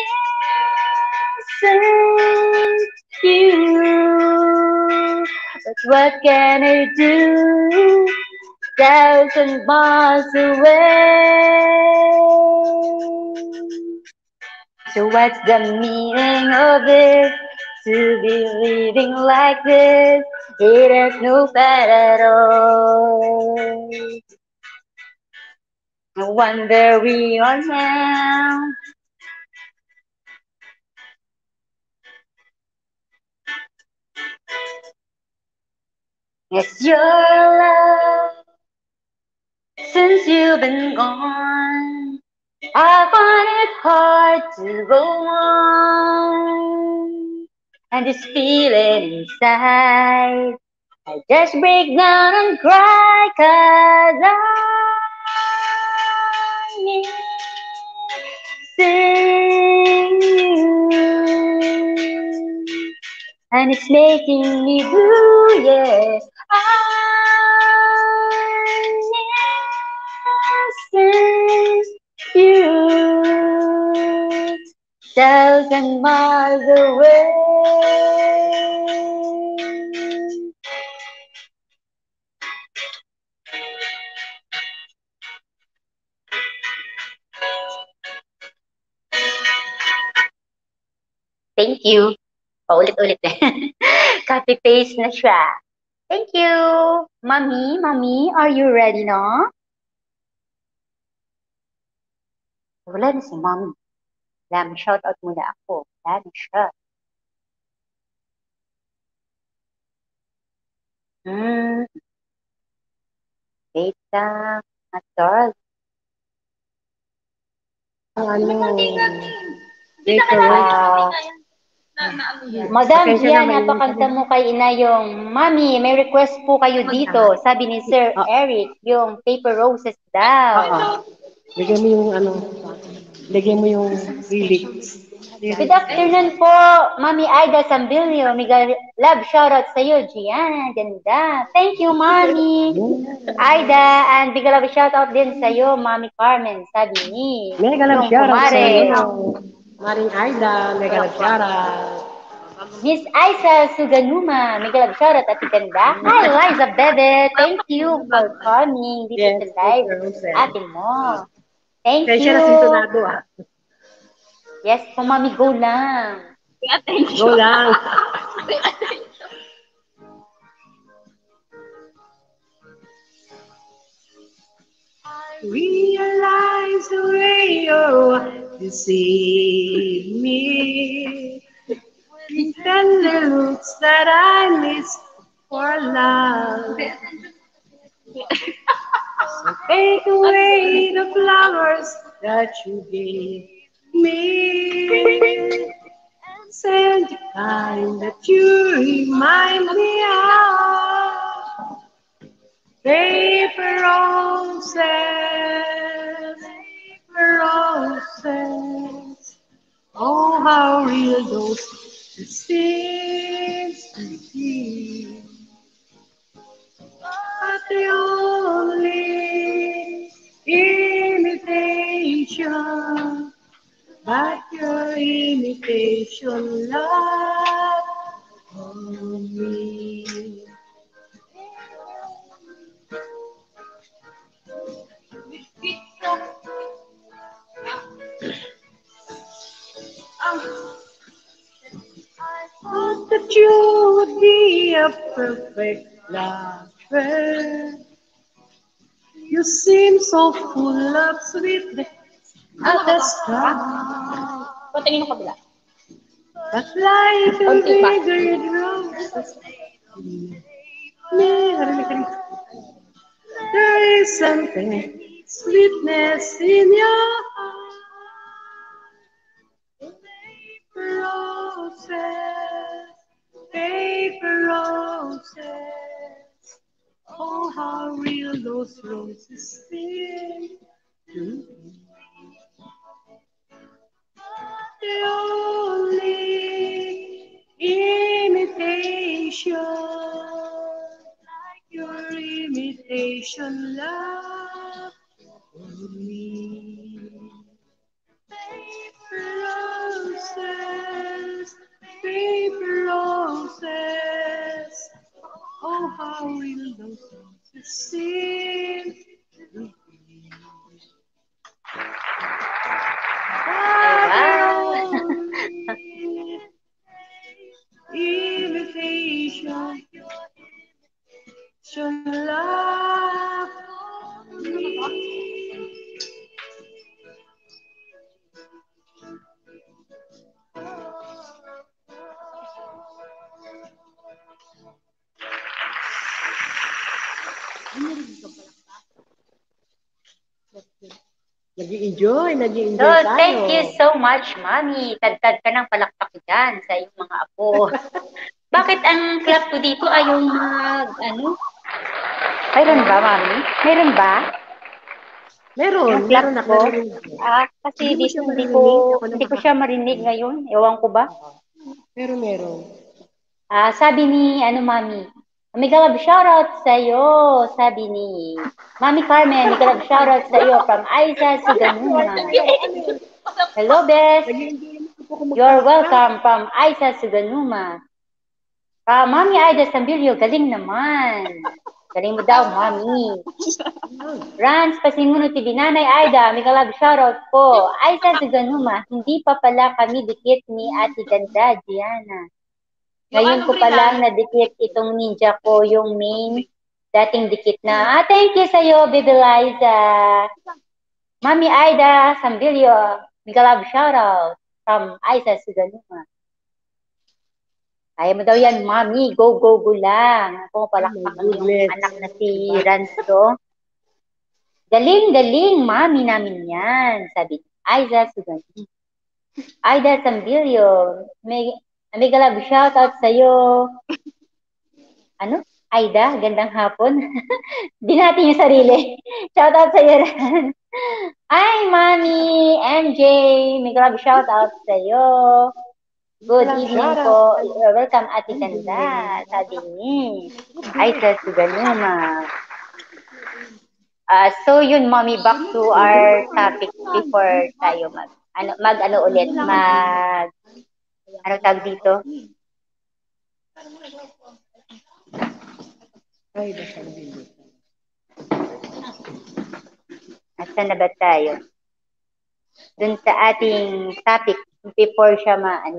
missing you. But what can I do? 1,000 miles away. So what's the meaning of this? To be living like this, it has no fun at all. No wonder we are now. It's your love since you've been gone. I find it hard to go on. And this feeling inside, I just break down and cry 'cause I'm missing you. And it's making me blue, yeah. I'm missing you, 1,000 miles away. Thank you. Paulit-ulit eh. Copy-paste na siya. Thank you. Mommy, are you ready na? Wala na si Mommy. Lam, shout out muna ako. Wala na siya. Hmm, wait lang. Adol. Ano, paper road. Madam Pasensya Gia, na, mainit napakanta kami. mo kay ina yung, Mami, may request po kayo dito. Sabi ni Sir Ah, Eric, yung Paper Roses daw. oo. Bigyan mo yung ano, bigyan mo yung lyrics. Good afternoon po, Mami Aida Sambilio. Mega love shoutout sa iyo, Gian. Ganda. Thank you, Mami. Aida, and big love shoutout din sa iyo, Mami Carmen. Sabi ni, Mega love yung shoutout sa iyo. kumare. Maring Aida, mega love shoutout. Miss Aisa Suganuma, mega love shoutout at ganda. Hi, Liza Bebe. Thank you for coming dito Yes, sa live paper roses. atin mo. Thank Pasensya you. na sintonado ah. Yes po, Mami, go lang. Go lang. Realize the way you deceive me. These tender looks that I miss for love. So take away the flowers that you gave me. Send the kind that you remind me of. Paper roses, paper roses. Oh, how real those seems to be. But the only imitation but your imitation love on me. Thought that you would be a perfect lover. You seem so full of sweetness at the start. Patingin mo kabila. But like a bigger roses, there is something sweetness in your heart. Roses, paper roses. Oh, how real those roses feel. The only imitation, like your imitation love for me. Paper roses, paper roses. Oh, how real those roses seem to be. Imitation, should love me. Nag-i-enjoy So, tayo. thank you so much, Mami. Tadtad ka ng palakpak dyan sa iyong mga apo. Bakit ang clap ko dito ayaw ano? Mayroon ba, Mami? Mayroon ba? Meron, Yung clap meron ko? narinig ko. Kasi Hindi mo dito siya hindi maririnig, ako hindi ko siya marinig ngayon. Ewan ko ba? Pero meron. Sabi ni, Mami, mega love shoutout sa iyo, sabi ni Mami Carmen, mega love shoutout sa iyo from Aiza Suganuma. Hello, Bes. You're welcome from Aiza Suganuma. Mami Aida Sambilyo, galing naman. Galing mo daw, Mami. Rans, Pasinguno TV, Nanay Aida, mega love shoutout po. Aiza Suganuma, hindi pa pala kami dikit ni Ate Ganda, Diana. Ngayon ko pa lang nadikit itong ninja ko, yung main dating dikit na. Thank you sa'yo, Baby Liza. Mami Aida Sambilyo, mega love shoutout from Aiza Suganuma. Kaya mo daw yan, Mami. Go, go, go lang. Ako, palakpak ang iyong anak na si Ranzo. Galing, galing, Mami namin yan. Sabi ni Aiza Suganuma. Aida Sambilyo, mega love shoutout sa'yo. Ano? Aida, gandang hapon. Di natin yung sarili. Shoutout sa'yo, Ran. Hi, Mami, MJ. Mega love shoutout sa'yo. Good evening po. Welcome, Ate Ganda. Sabi ni Aisa Suganuma. So yun, Mommy, back to our topic before tayo ano tawag dito? Asan na ba tayo? Dun sa ating topic before siya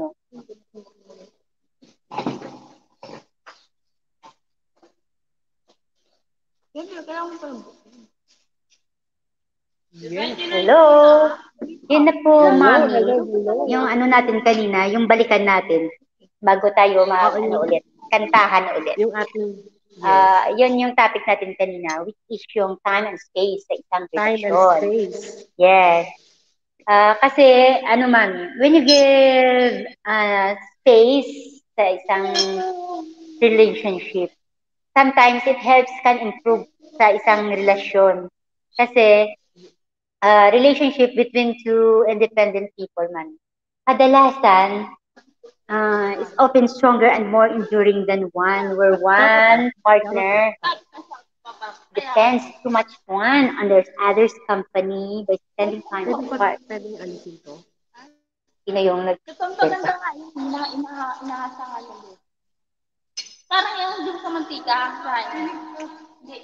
Hello. Yun na po, Mami. Yung natin kanina, yung balikan natin bago tayo ulit, kantahan ulit. Yung ating yun yung topic natin kanina, which is yung time and space sa isang relasyon. time and space. Yes. Kasi, Mami, when you give space sa isang relationship, sometimes it helps can improve sa isang relasyon. Kasi, relationship between two independent people, man, kadalasan, is often stronger and more enduring than one where one partner depends too much on the other's company by spending time apart. Sino yung Maganda nag-kwento? nga yung inaasahan mo doon. Parang yung sa mantika, right? Hindi,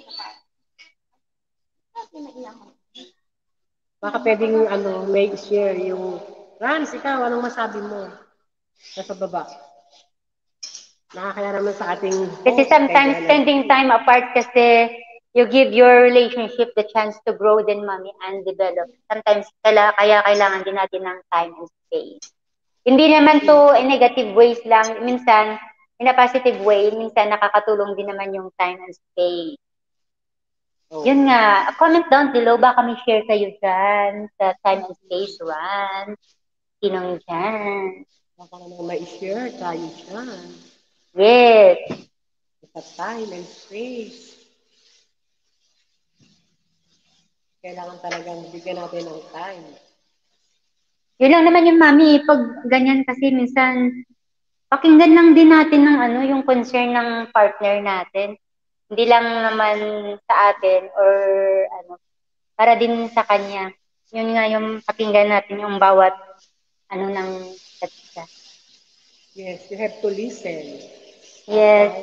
Baka pwedeng may share yung Rans, ikaw, anong masabi mo? Nasa baba. Nakakaya naman sa ating Kasi host kay sometimes Bella. spending time apart kasi you give your relationship the chance to grow din, mommy, and develop. Sometimes kaya kailangan din natin ng time and space. Hindi naman to in negative ways lang. Minsan, in a positive way, minsan nakakatulong din naman yung time and space. Oh. Yun nga, comment down below, baka may share kayo dyan sa time and space run. Sinong dyan? Baka naman may share tayo dyan. Yes. Sa time and space. Kailangan talagang bigyan natin ng time. Yun lang naman yung mami, pag ganyan kasi minsan, pakinggan lang din natin ng yung concern ng partner natin. Hindi lang naman sa atin or para din sa kanya. Yun nga yung pakinggan natin yung bawat ng isa't isa. Yes, you have to listen. Yes.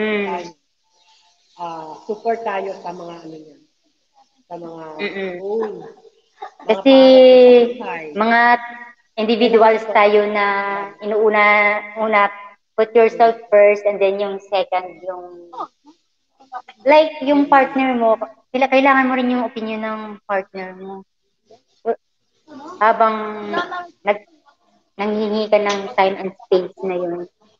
Support tayo sa mga niya. Sa mga goal. Kasi mga individuals tayo na una put yourself first and then yung second yung like yung partner mo, kailangan mo rin yung opinion ng partner mo. Habang nanghihingi ka ng time and space na yun.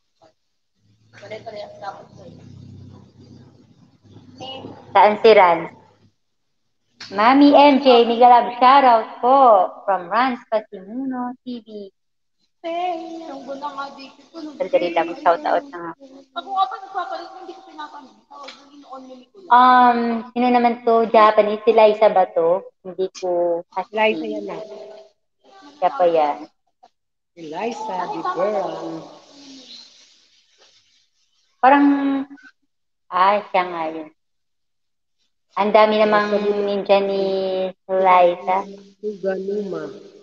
Saan si Rans? Mami MJ, Miguel Ab, shoutout po from Rans Pasimuno TV. yung guna nga dito. Sandali lang, shoutout na nga. Ako nga pa nagpapalit, hindi ko pinapanin. Tawag yung in-on ko lang. Sino naman to? Japanese? Si Liza ba to? Hindi ko Liza kasi. yan na. Siya pa yan. Liza Di Beram. Parang, siya nga yun. Ang dami namang ninja ni Liza. Suganuma.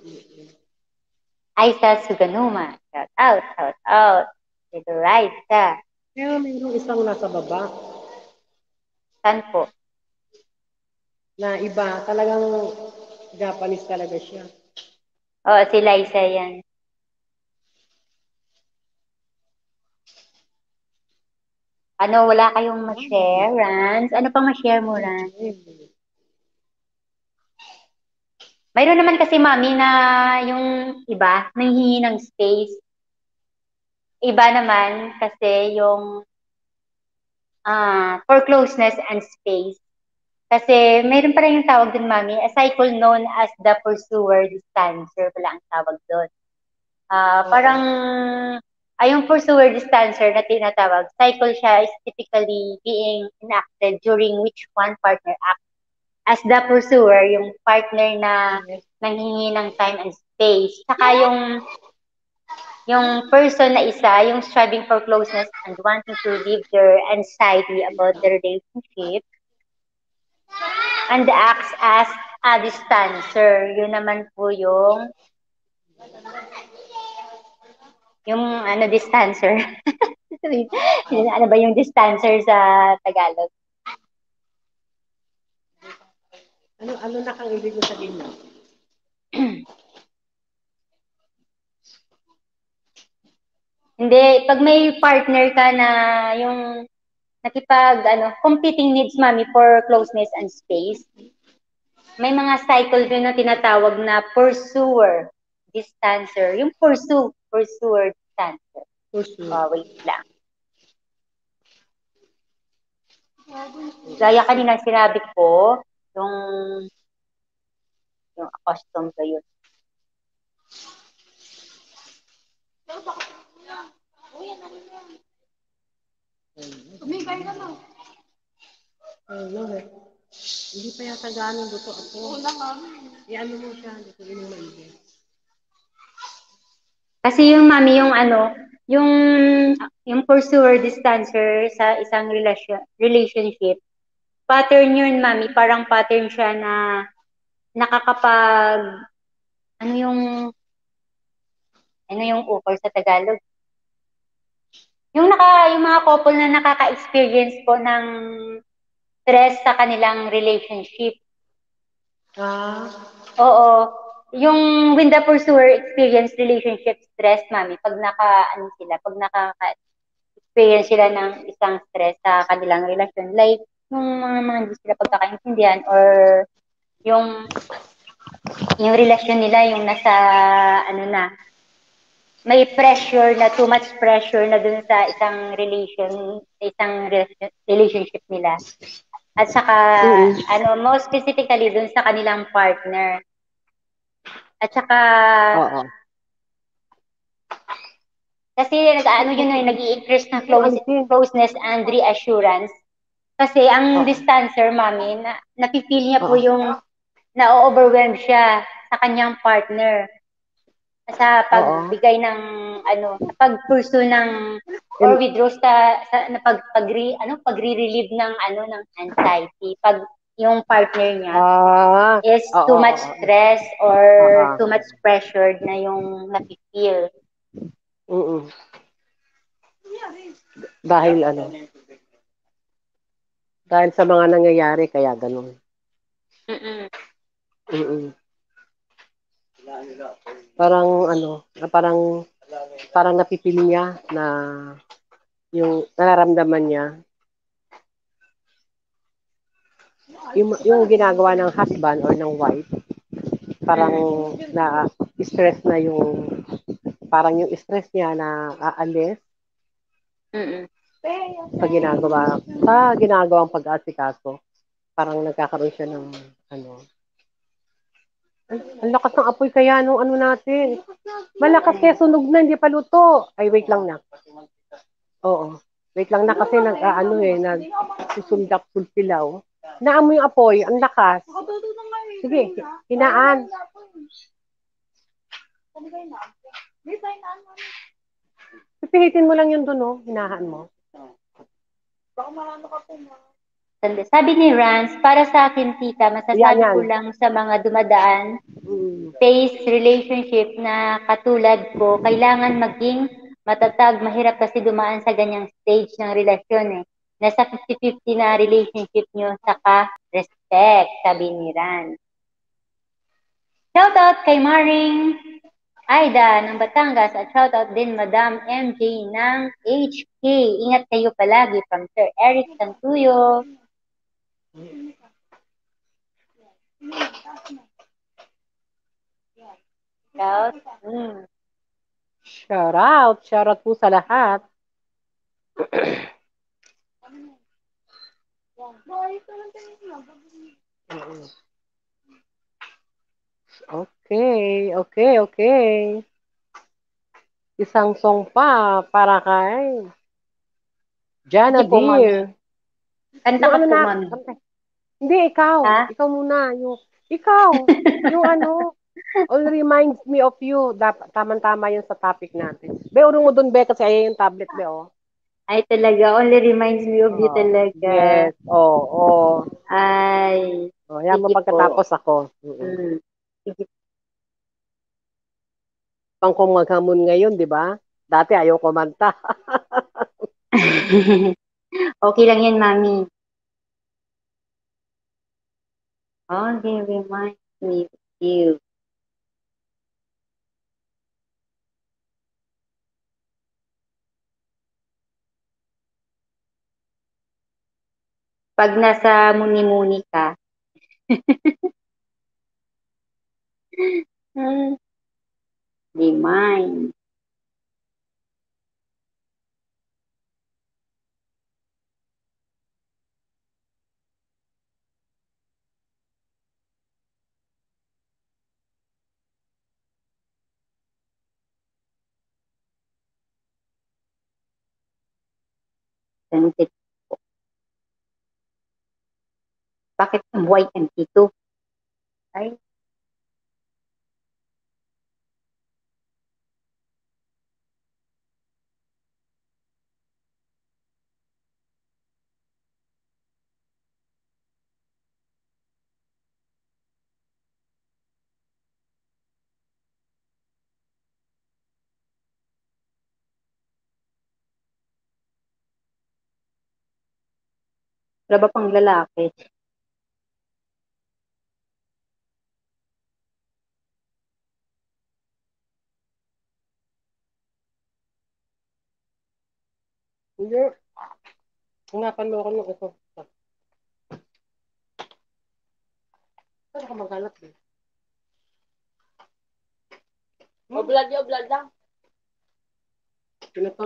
Aiza Suganuma. Shout out, shout out. Si Liza. Kaya mayroong isang nasa baba. Saan po? Na iba, talagang Japanese talaga siya. Oo, si Liza yan. Ano, wala kayong ma-share, Rans? Ano pang ma-share mo, Rans? Mayroon naman kasi, mami, na yung iba, nanghihingi ng space. Iba naman kasi yung for closeness and space. Kasi mayroon pa rin yung tawag dun, mami, a cycle known as the pursuer distancer pala ang tawag dun. Parang, yung pursuer distancer na tinatawag, cycle siya is typically being enacted during which one partner acts as the pursuer, yung partner na nanghingi ng time and space. Saka yung person na isa, yung striving for closeness and wanting to relieve their anxiety about the relationship and acts as a distancer. Yun naman po yung distancer. Ano ba yung distancer sa Tagalog? Ano na kang ibig mo sabihin mo? Hindi, pag may partner ka na yung competing needs, mami, for closeness and space, may mga cycle din na tinatawag na pursuer, distancer. Yung pursuer, distancer. Wait lang. Gaya kanina sinabi ko, yung accustomed ko yun. Tumigay ka na. Hindi pa yata gano'ng luto ako. Una nga. Ano mo siya, hindi ko rin maigi. Kasi yung mami, yung pursuer distancer sa isang relationship, pattern yun, mami, parang pattern siya na nakakapag, Ano yung ukol sa Tagalog? Yung mga couple na nakaka-experience po ng stress sa kanilang relationship. Ah, Oo. Yung with the pursuer experience relationship stress, mami, pag nakaka-experience sila ng isang stress sa kanilang relasyon, like, yung mga hindi sila pagkakaintindihan or yung yung relasyon nila yung nasa, ano na, may pressure na, too much pressure na dun sa relationship nila. At saka, most specifically dun sa kanilang partner. At saka, oo. kasi nag-i-increase ng Alisin. closeness and reassurance. Kasi ang distancer, mami, napipil niya po yung na-overwhelm siya sa kanyang partner sa pagbigay ng sa pag-pursue ng or withdraw na pagre-relieve ng ng anxiety pag yung partner niya is too much stress or too much pressured na yung napipil. Dahil dahil sa mga nangyayari kaya ganun. Parang parang napipili niya na yung nararamdaman niya yung ginagawa ng husband or ng wife parang na stress na parang yung stress niya na aalis sa ginagawang pag-aasikaso parang nagkakaroon siya ng ang lakas ng apoy kaya nung natin. Malakas kaya sunog na, hindi pa luto. Ay, wait lang na. Oo. Wait lang na kasi nagsusundak sila. Naamoy yung apoy, ang lakas. Sige, hinaan. Pipihitin mo lang yun doon, hinahaan mo. Sabi ni Rance, para sa akin, tita, masasabi ko lang sa mga dumadaan phase relationship na katulad ko, kailangan maging matatag, mahirap kasi dumaan sa ganyang stage ng relasyon eh. Nasa 50-50 na relationship nyo, saka respect, sabi ni Rance. Shoutout kay Maring Aida ng Batangas at shoutout din Madam MJ ng HK. Ingat kayo palagi from Sir Eric Santuyo. Shout out po sa lahat. Okay. Isang song pa para kay Jana Deer. Kanta ka po, mami. Hindi, ikaw. Ha? Ikaw muna. Yung all reminds me of you. Tama-tama yun sa topic natin. Be, urong mo dun, Be, kasi ayaw yung tablet, Be, oh. Ay, talaga. Only reminds me of you talaga. Yes. Oo. Ay. Yan mo pagkatapos ako. Sige. Pang kung maghamon ngayon, di ba? Dati ayaw kumanta. Okay lang yan, mami. Only reminds me of you. Pag nasa muni-muni ka. Remind. Sensitive po. Bakit white and tito? Ay. Wala ba pang lalaki? Hindi. Hanapan mo ako ng ito. Saan ka maghanap eh? Oblad lang. Pinatot.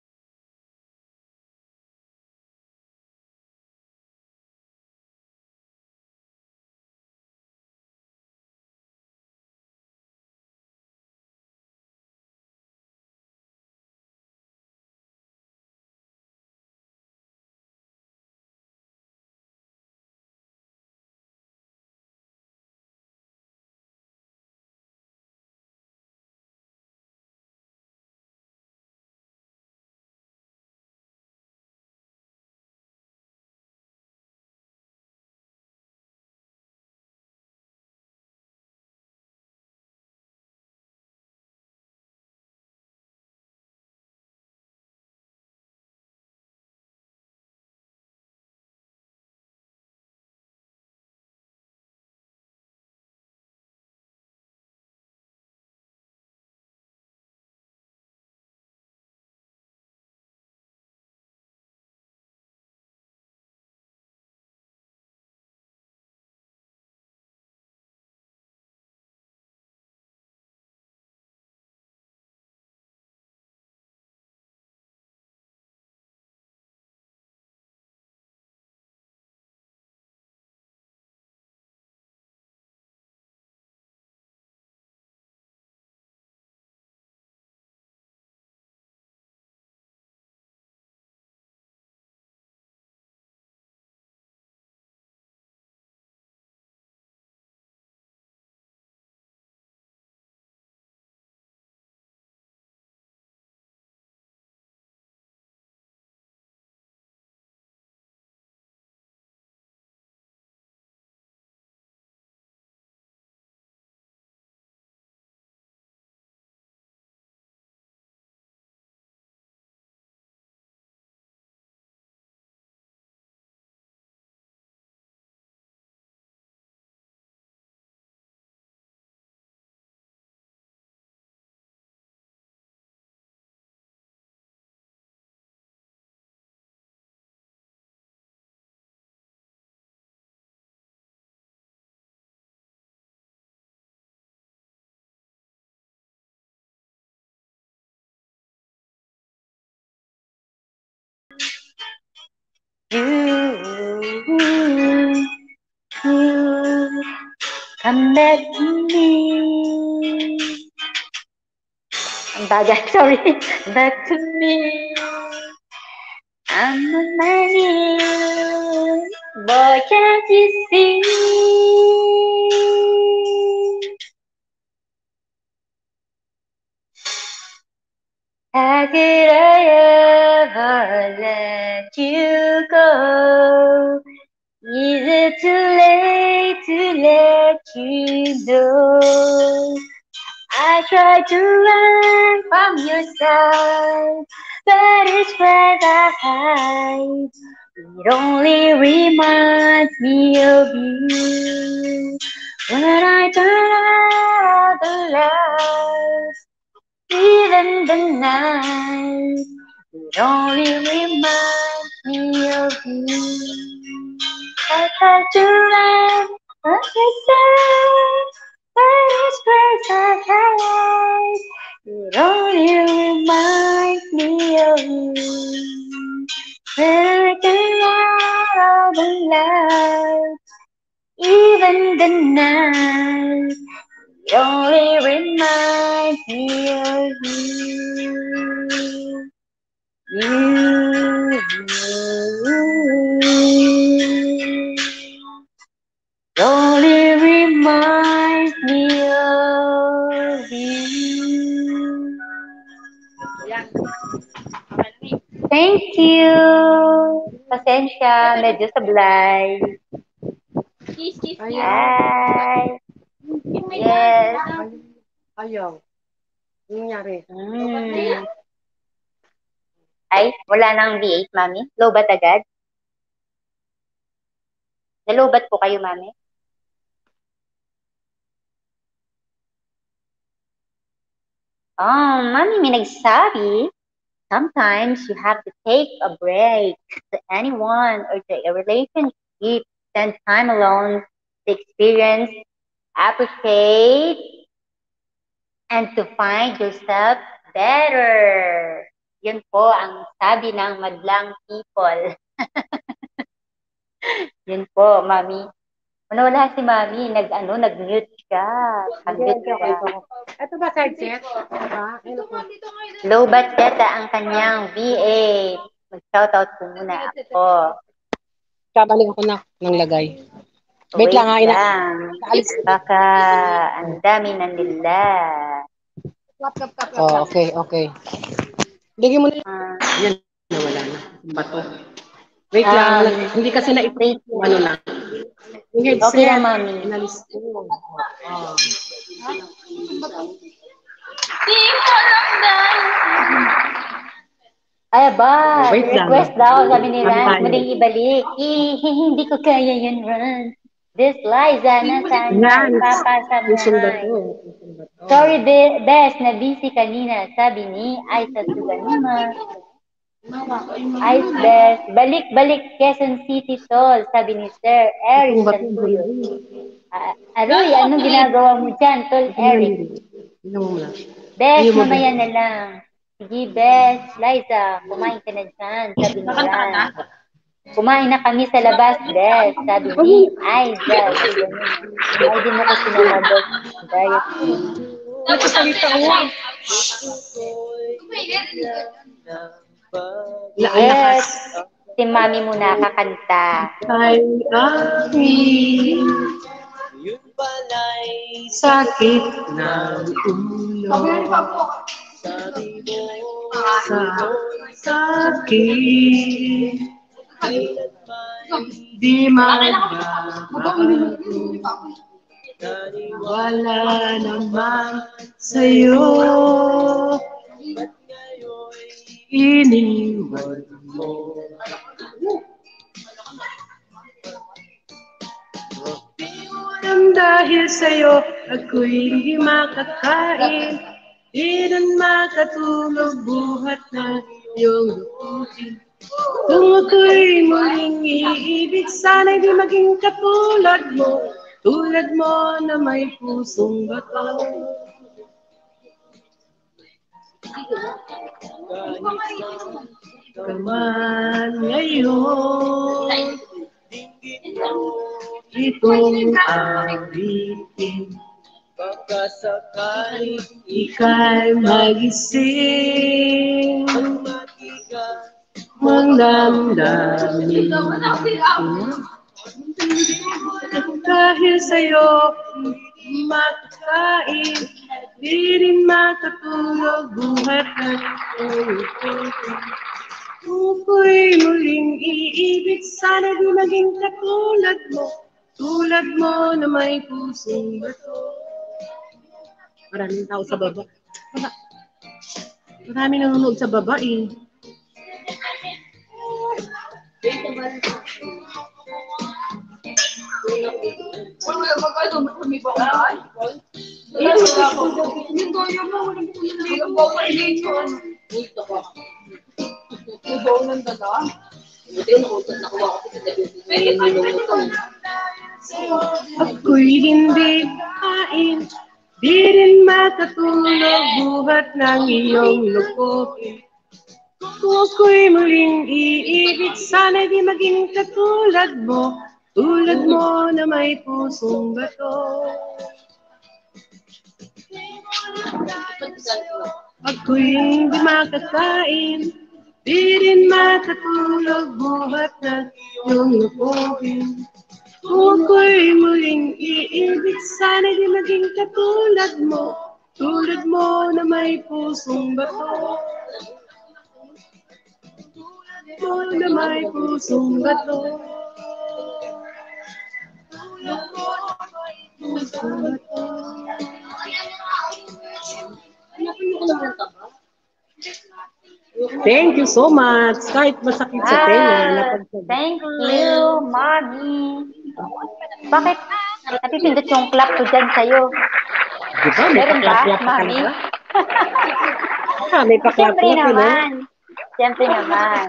You come back to me. Ang bagal, sorry. Back to me. I'm on my knees. Boy, can't you see? How could I ever let you go? Is it too late to let you know? I tried to run from your side, but it's where I hide. It only reminds me of you. When I turn out the lights, even the night, it only reminds me of you. I tried to run from your side, but it's where I hide. It only reminds me of you. When I turn out the lights, even the night, it only reminds me of you. You. It only reminds me of you. Thank you. Pasensya, medyo sablay. Kiss niya. Hi. Yung may Yes. daan. Ayaw. Ano nangyari? Ay, wala nang V8, mami. Low bat agad? Nalubat po kayo, mami? Mami, may nagsabi, sometimes you have to take a break to anyone or to a relationship, spend time alone to experience, appreciate, and to find yourself better. Yun po ang sabi ng madlang people. Yun po, mami. Wala si mami, nag-mute siya. Nag-mute siya. Ito ba side check? Diba? Ano po? Low budget ang kanyang VA. Mag-shoutout po muna ako. Kabalik ako ng lagay. Wait lang ha, lang. Baka ang dami na nila. Oh, okay. Bigyan mo na. Ah, Yan, nawala na. Bato. Wait lang. Hindi kasi wait. ano lang. Yung headset. Okay lang, mami. Inalis ko. Di ko lang dahil. Ay, ba? Wait lang. Request daw, sabi ni Ran. Kampanya. Muling ibalik. Hindi ko kaya yun, Ran. This Liza, nasaan na? Ipapasa mo nga. Sorry, Bes, na busy kanina. Sabi ni Aiza Suganima. Ice Bes, balik Quezon City, tol. Sabi ni Sir Eric Santuyo. Aroy, anong ginagawa mo dyan, tol Eric? Bes, mamaya na lang. Sige, Bes, Liza, kumain ka na dyan. Sabi ni Ran. Kumain na kami sa labas, Bes. Sabi ni Aiza Suganima. Ay, di mo ko sinama, Bes. Diet. Nagsasalita ako. Yes, si mami mo nakakanta. Ay, yun pala'y sakit ng ulo. Sabi mo sakit, di magbabago. Naniwala naman sa'yo. Ba't ngayon'y iniwan mo? Di mo alam dahil sa'yo ako'y hindi makakain. Di rin makatulog buhat ng iyong lukutin. Kung ako'y muling iibig, sana'y di maging katulad mo. Tulad mo na may pusong bato. Kaman ngayon, itong awitin. Baka sakali ika'y magising, ang damdamin. Dahil sa'yo, hindi makakain, di rin makatulog buhat ng iyong. Kung ako'y muling iibig, sana di maging katulad mo, tulad mo na may pusong bato. Maraming tao sa baba. Maraming nanonood sa baba eh. Ako'y hindi kain, di rin makatulog buhat ng iyong lukokin. Kung ako'y muling iibig, sana di maging katulad mo, tulad mo na may pusong bato. Ako'y hindi makakain, di rin makatulog buhat ng iyong lukokin. Kung ako'y muling iibig, sana di maging katulad mo, tulad mo na may pusong bato. Tulad mo na may pusong bato. Tulad mo na may pusong bato. Thank you so much. Kahit masakit sa tenga. Thank you, Mommy. Bakit? Napipindot yung clap ko dyan sa'yo. Di ba? May Meron ba, paklap-klap pa Mami? talaga. May Siyempre paklap-klap, eh, no? naman. Siyempre naman.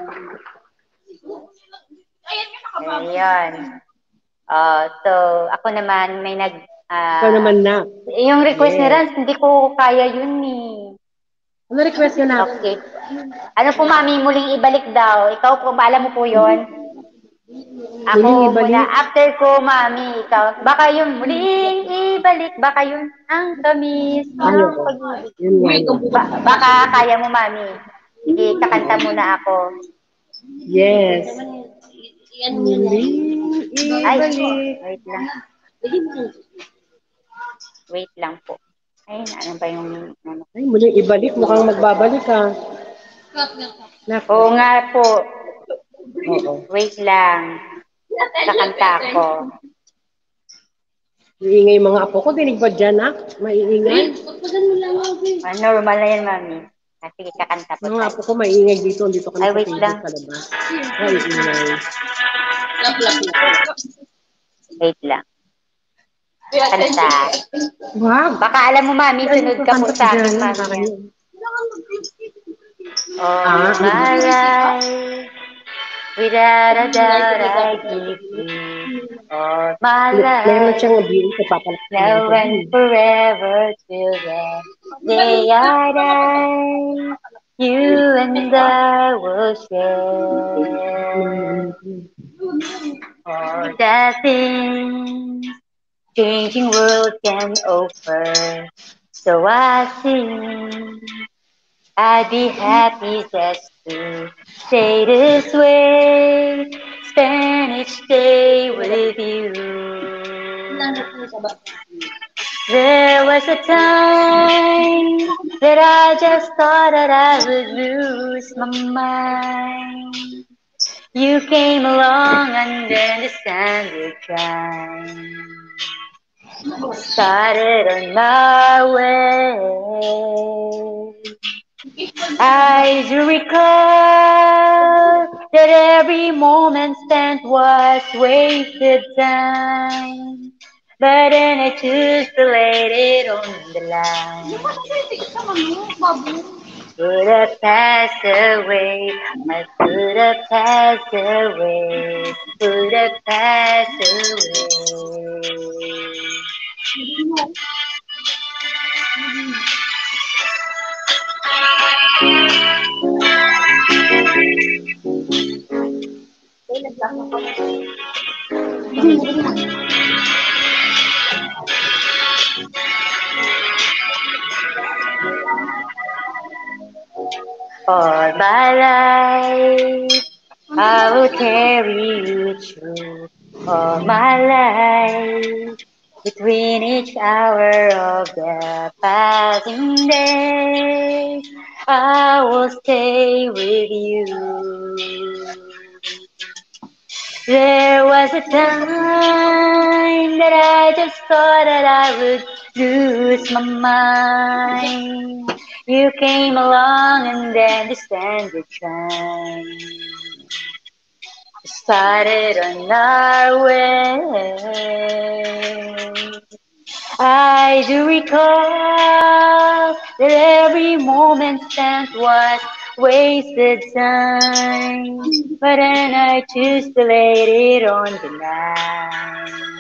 Ayun. So, ako naman, may Ikaw naman na. yung request ni Yes. Rans, hindi ko kaya yun eh. Ano request yun na? Okay. Ano po, Mami, muling ibalik daw. Ikaw po, alam mo po yun? Ako Muling ibalik? muna. After ko, Mami, ikaw. Baka yun, muling ibalik. Baka yun, ang tamis ng ko. pag-ibig. Yun nga yun. Baka kaya mo, Mami. Sige, kakanta muna ako. Yes. Muling Ay, ibalik. wait lang. Wait lang po. Ay, ano ba yung... Ano? Ay, muling ibalik. Mukhang magbabalik, ha? Oo nga po. Oo. Wait lang. Kakanta ako. Iingay mga apo ko. Dinig ba dyan, ha? Maiingay. Normal na yan, Mami. Sige, kakanta po Mga tayo. apo ko maingay dito. Dito kami Ay, sa wait table lang. sa labas. Maiingay. Wait lang. Kanta. Wag! Baka alam mo, Mami, sunod ka po sa akin, Mami. Oh, my life, without a doubt I give you all my Meron life. siyang beauty sa papalakpan. Now and forever till the day I die, you and I will share all the things changing world can offer. So I sing, I'd be happy just to stay this way, spend each day with you. There was a time that I just thought that I would lose my mind. You came along and then the sun would shine. Started on my way. I do recall that every moment spent was wasted time. But then I choose to lay it on the line. Could have passed away, I could have passed away, could have passed away. All my life, I will carry you through all my life. Between each hour of the passing day, I will stay with you. There was a time that I just thought that I would lose my mind. You came along and then the standard time started on our way. I do recall that every moment spent was wasted time, but then I choose to lay it on the line.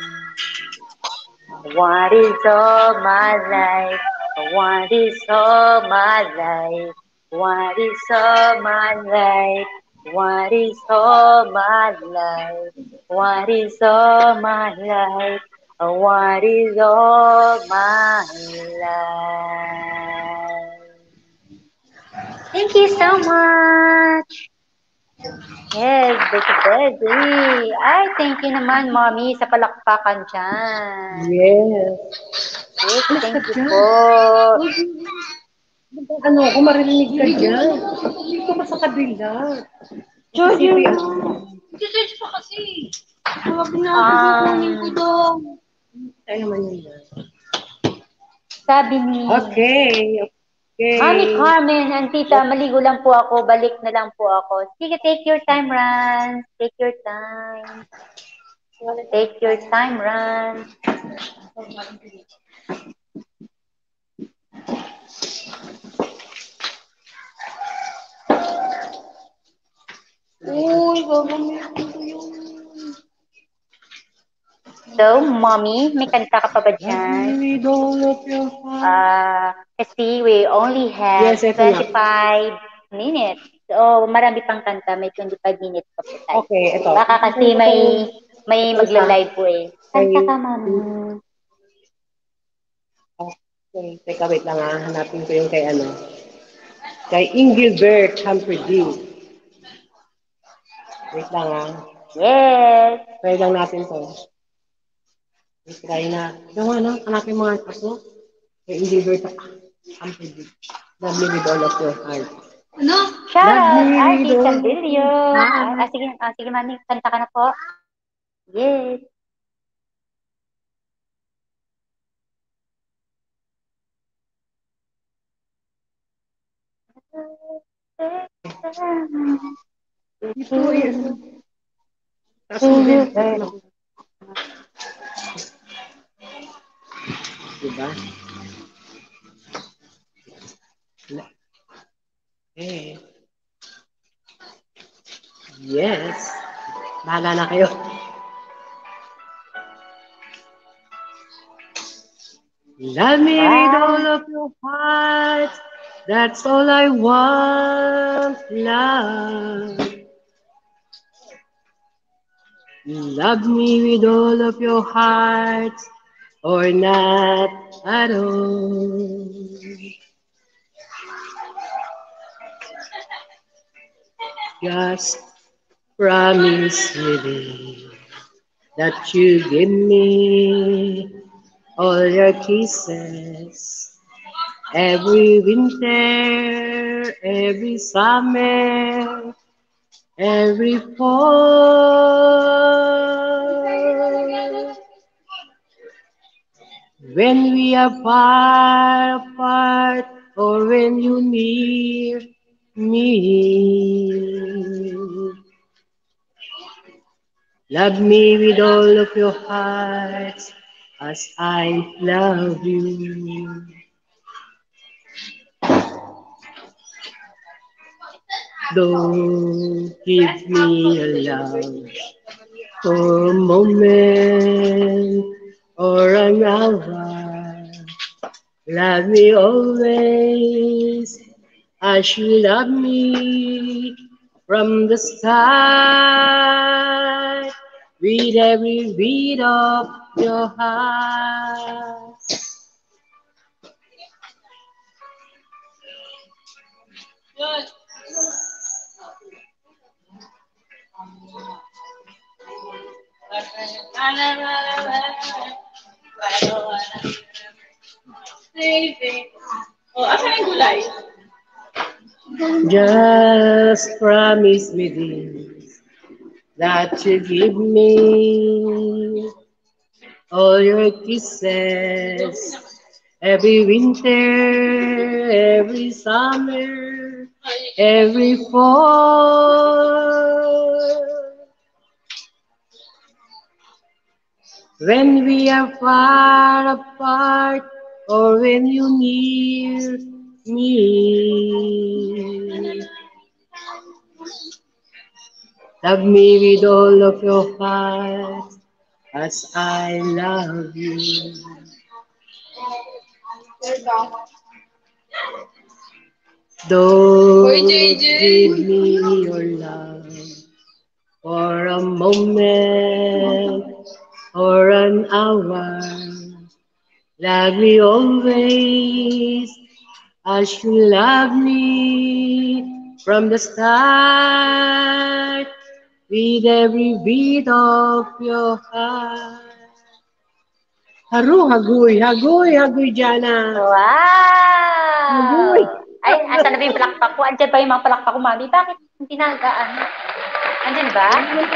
What is all my life? What is all my life? What is all my life? What is all my life? What is all my life? What is all my life? Thank you so much. Yes, Betty. Ay, thank you naman, Mommy, sa palakpakan dyan. Yes. Yes, thank you po. Ano, kung marinig ka dyan, dito ka sa kabila. Jojo. Search pa kasi. Sabi na, kukunin ko daw. Ay naman yun dyan. Sabi ni Okay. Mami Carmen and Tita, maligo lang po ako, balik na lang po ako. Sige, take your time, Ran. Take your time. Take your time, Ran. Uy, gagamitin ko yun. So, Mommy, may kanta ka pa ba dyan? With all of your heart. Kasi we only have Yes, ito na. 25 minutes. So, marami pang kanta. May 25 minutes pa po tayo. Okay, ito. Baka kasi may magla-live po eh. Kanta ka, Okay. Mommy. Okay, teka, wait lang ah. Hanapin ko yung kay ano. Kay Engelbert Humperdinck. Wait lang ah. Yes. Try lang natin to. Try na. Yung ano, hanapin mga kaso. Kay Engelbert Humperdinck. Love me with all of your heart. Ano? Shout Love out, me Artie with all of Sandilio. your heart. Sige, Mami. Kanta ka na po. Yes. Ito eh. Taas mo din. Diba? Eh. Yes. Bahala na kayo. Love me with all of your heart. That's all I want, love. Love me with all of your heart, or not at all. Just promise me that you give me all your kisses. Every winter, every summer, every fall. When we are far apart, or when you near me. Love me with all of your heart, as I love you. Don't give me a love for a moment or an hour. Love me always as you love me from the start, with every beat of your heart. Oh, asan yung gulay? Just promise me this, that you give me all your kisses, every winter, every summer, every fall. When we are far apart, or when you near me. Love me with all of your heart, as I love you. Don't give me your love for a moment or an hour. Love me always as you love me from the start, with every beat of your heart. Hagoy, hagoy, hagoy, Jana. Wow! Hagoy. Ay, asan na ba yung palakpak ko? Andiyan ba yung mga palakpak ko, Mami? Bakit hindi nagaan? Andyan ba?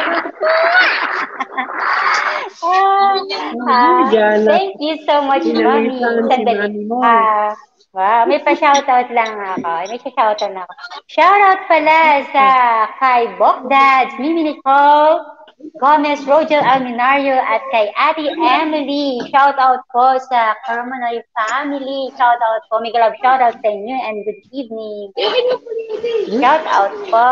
Hagoy, Jana. Thank you so much, Mami. Pinalitan si Sandali. Mami mo. Wow, may pa-shoutout lang ako. May shoutout na ako. Shoutout pala sa kay Bokdads, Mimi Nicole, Gomez, Rogel Alminario, at kay Ate Emily. Shout out po sa Carmonoy family. Shout out po. Mega love shout out sa inyo and good evening. Shout out po.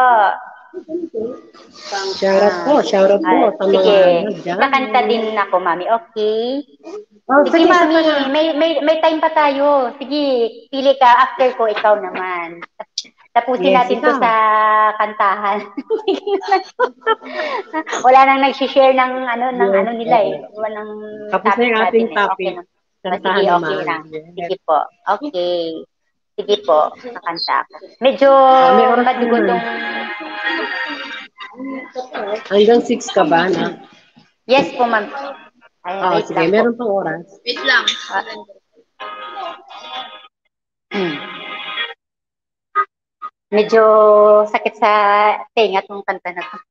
Shout out po sa mga Sige, dyan. kakanta din ako, Mami. Okay? Oh, Sige, isa Mami. ka na. May time pa tayo. Sige, pili ka. After ko, ikaw naman. Tapusin Yes, natin to ikaw. sa kantahan. Wala nang nag-share ng ano nila eh. Walang Tapos na yung ating natin eh. Okay topic. na. Kantahan Sige, okay naman. lang. Yes. Sige po. Okay. Sige po, kakanta ako. Medyo May oras madugo naman. tong... Hanggang 6 ka ba na? Yes po, ma'am. Ay, wait Sige, lang po. meron pang oras. Wait lang. Medyo sakit sa tenga tong kanta na to.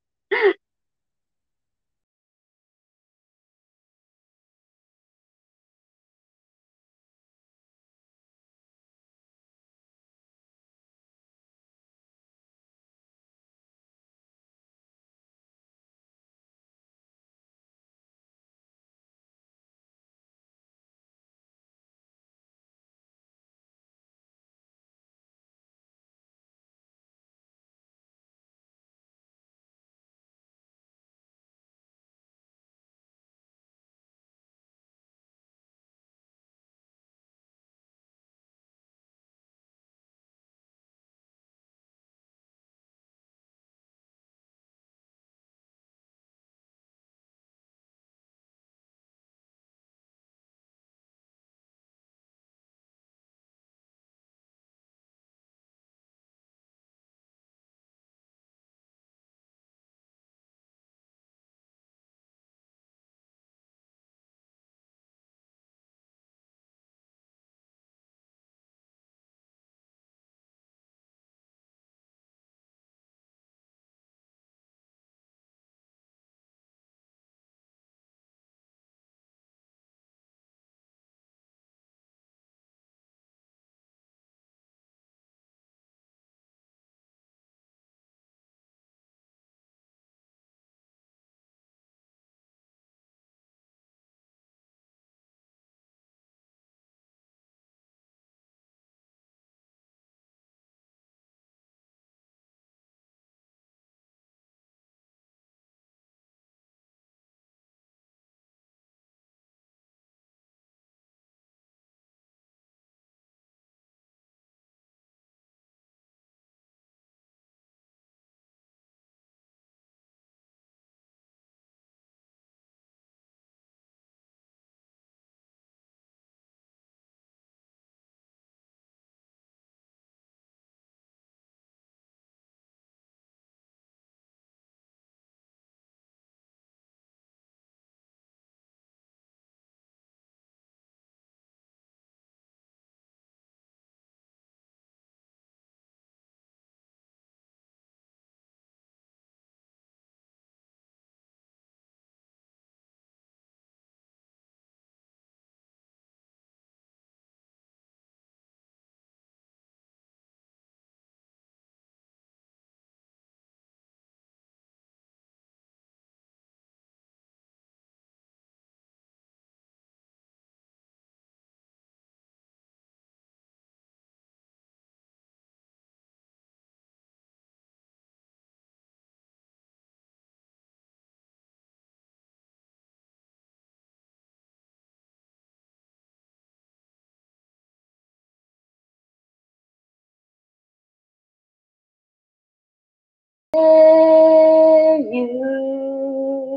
You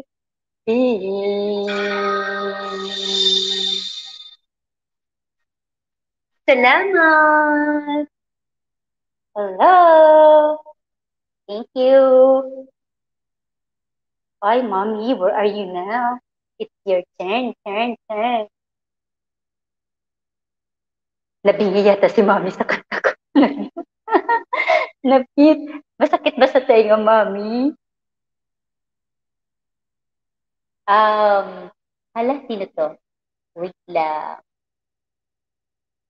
feel. Salamat. Hello. Thank you. Hi, mommy. Where are you now? It's your turn. Nabingi yata si mami sa kanta ko. Napit. Masakit ba sa tenga, mami? Hala, sino to? Wait lang.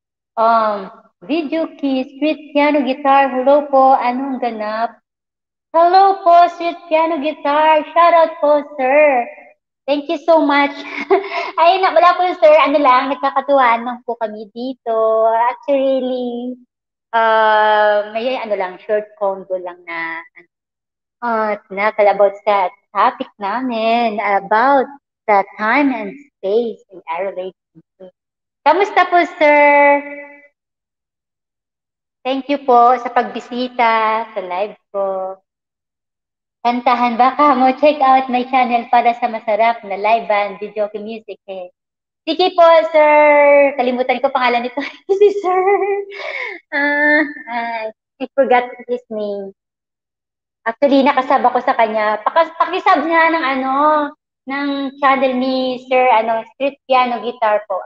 Video keys, street piano, guitar, hello po, anong ganap? Hello po, Sweet Piano Guitar. Shout out po, sir. Thank you so much. Ay, wala po, sir. Ano lang, nagkakatuwaan lang po kami dito. Actually, may ano lang, short combo lang na tinakal about sa topic namin about the time and space in our relationship. Kamusta po, sir? Thank you po sa pagbisita sa live ko. Kantahan ba ka mo? Check out my channel para sa masarap na live band, video music eh. Sige po, sir. Kalimutan ko pangalan nito. Si sir. I forgot his name. Actually, nakasab ako sa kanya. Pakisab niya ng ano, ng channel ni Sir, Street Piano Guitar po.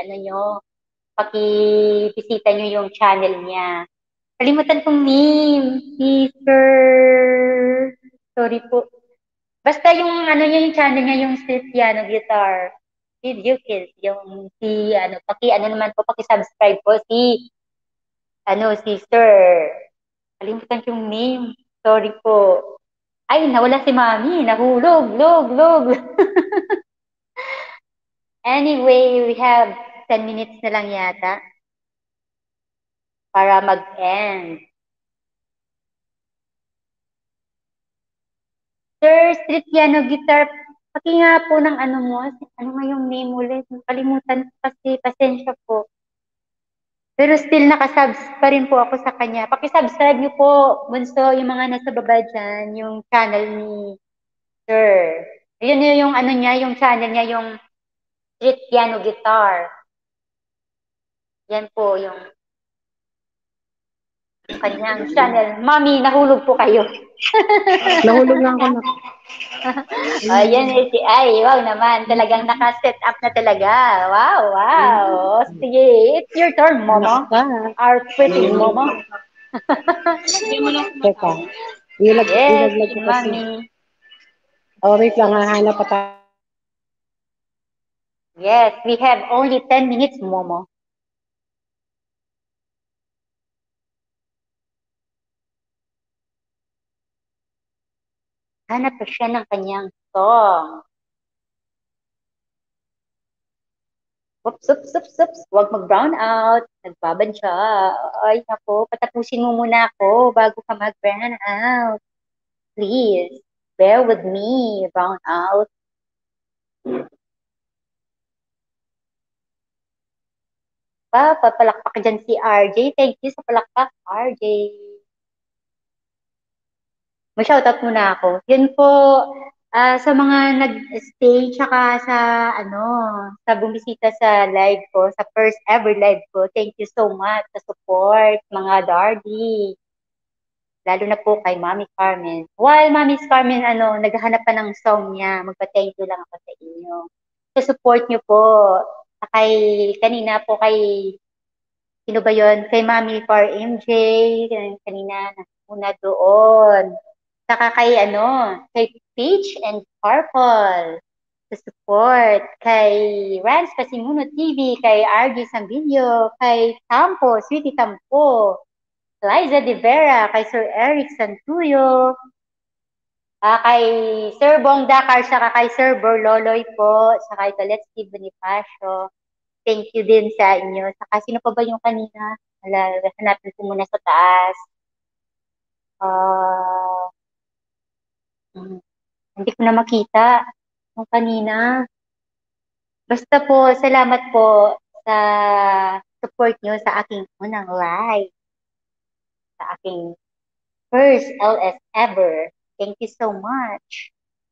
Pakibisita nyo yung channel niya. Kalimutan kong name. Si Sir, sorry po. Basta yung yung channel niya, yung Street Piano Guitar. Video Kills, naman po, paki-subscribe po si Sir. Kalimutan yung name. Sorry po. Ay, nawala si Mami. Nahulog, log. Anyway, we have 10 minutes na lang yata para mag-end. Sir, Street Piano Guitar, paki nga po ng ano mo. Ano nga yung name ulit? Kalimutan kasi, pasensya po. Pero still nakasubs pa rin po ako sa kanya. Paki-subscribe niyo po, Bunso, yung mga nasa baba dyan, yung channel ni Sir. Yun yung ano niya, yung channel niya, yung Street Piano Guitar. Yan po yung kanyang channel. Mami, nahulog po kayo. Nahulog nga ako na. Ayan ay, wow naman. Talagang naka-set up na talaga. Wow. Sige, it's your turn, Momo. Our pretty Momo. Teka. Ilaglag ko kasi. Mami. Wait lang, hahanap pa tayo. Yes, we have only 10 minutes, Momo. Hanap pa siya ng kanyang song. Oops. Huwag mag-brown out. Nagbabad siya. Ay, nako, patapusin mo muna ako bago ka mag-brown out. Please, bear with me, brown out. Papalakpak dyan si RJ. Thank you sa palakpak, RJ. Mag-shoutout muna ako. Yun po, sa mga nag-stay, tsaka sa bumisita sa live ko, sa first ever live ko, thank you so much sa support, mga Dardy. Lalo na po kay Mami Carmen. While Mami Carmen, naghahanap pa ng song niya, magpa-thank you lang ako sa inyo. Sa support niyo po, kanina po sino ba yun? Kay Mami for MJ, kanina, una doon. Saka kay Peach and Purple, sa support. Kay Rans Pasimuno TV, kay RG Sambilio, kay Tampo, Sweetie Tampo, Liza De Vera, kay Sir Eric Santuyo, kay Sir Bong Dakar, saka kay Sir Borloloy po, saka kay Let's Steve Bonifacio. Thank you din sa inyo. Saka sino pa ba yung kanina? Hanapin ko muna sa taas. Hindi ko na makita yung kanina. Basta po, salamat po sa support nyo sa aking unang live. Sa aking first LS ever. Thank you so much.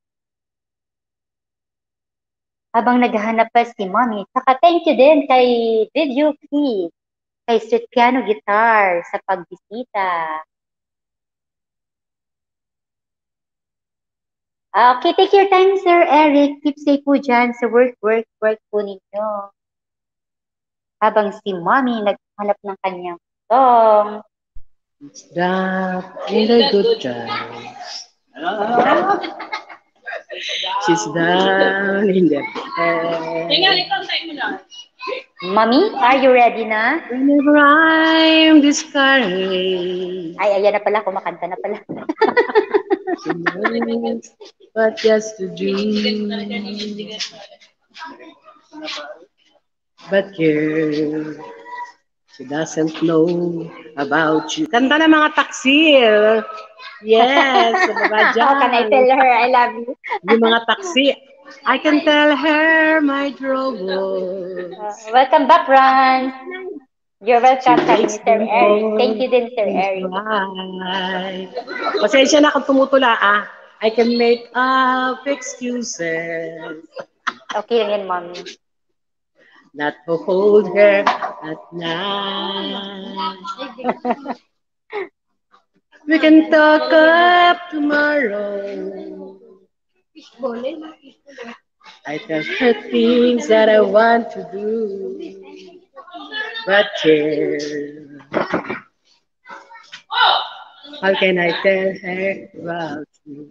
Habang naghahanap pa si Mommy. Saka thank you din kay Video Kid, kay Street Piano Guitar sa pagbisita. Okay, take your time, Sir Eric. Keep safe po dyan sa work po ninyo. Habang si Mommy naghanap ng kanyang song. It's that in the good times. She's down in the Mommy, are you ready na? Whenever I'm discouraged. Ay, ayan na pala, kumakanta na pala. She knows what just to do. But girl, she doesn't know about you. Kanta ng mga taksil. Yes, sa baba How can I dyan. tell her I love you? Yung mga taksi. I can tell her my troubles. Welcome back, Ron. You're She welcome, sabi makes ni Sir them Eric. Thank all you din, Sir things Eric. right. Pasensya na kung tumutula ah. I can make up excuses. Okay lang yan, Mommy. Not to hold her at night. We can talk up tomorrow. I tell her things that I want to do. But care. How can I tell her about you?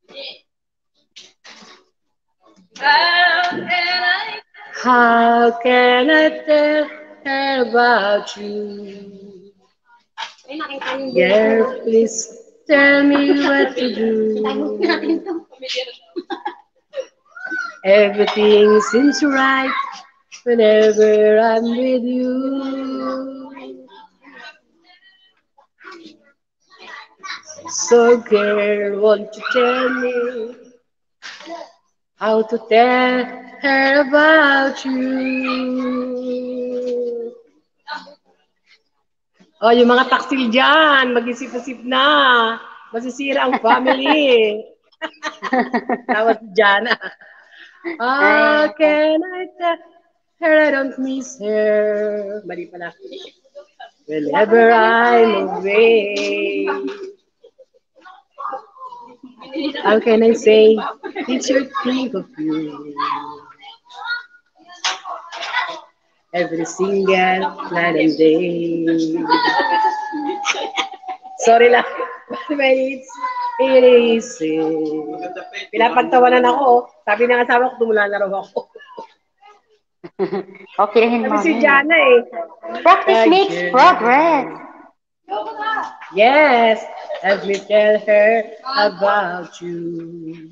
How can I tell her about you? Yeah, please tell me what to do. Everything seems right whenever I'm with you. So girl, won't you tell me how to tell her about you? Oh, yung mga taksil dyan, mag-isip-isip na. Masisira ang family. Tawag si Jana. How Ay, can I tell her I don't miss her? Mali pala. Whenever I'm away. How can I say it's your think of you? Every single night and day. Sorry lang. But it is. Pinapagtawanan ako. Sabi ng asawa ko, tumula na raw ako. okay lang yan, Sabi si Mommy. Jana eh. Practice makes progress. Yes, let me tell her about you.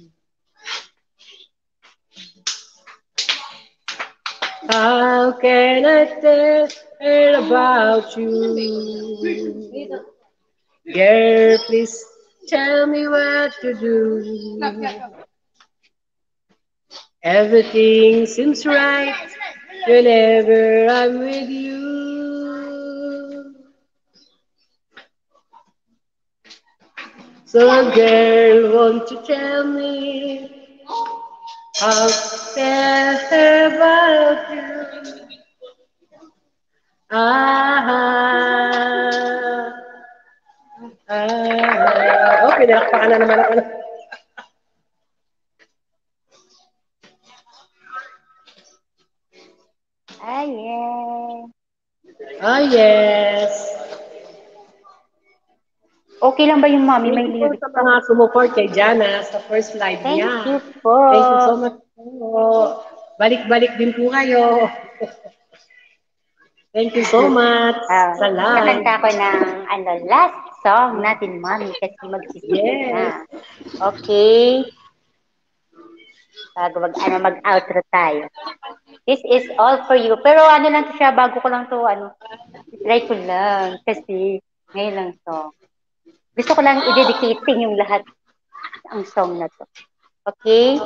How can I tell her about you? Girl, please tell me what to do. Everything seems right whenever I'm with you. So girl, won't you tell me how to tell her about you? Ah, oh, pinakpakan na naman ako. Ay, yeah. Ah, yes. Okay lang ba yung Mommy? Thank May you po lyrics sa pa. mga sumuport kay Jana sa first live Thank niya. you po. Thank you so much po. Balik-balik din po kayo. Thank you so much sa live. Kakanta ko ng last song natin, Mommy, kasi magsisipit Yes. na. Okay? Bago mag-outro tayo. This is all for you. Pero ano lang to siya, bago ko lang to, try ko lang. Kasi, ngayon lang to. Gusto ko lang i-dedicate sa inyong lahat ang song na to. Okay?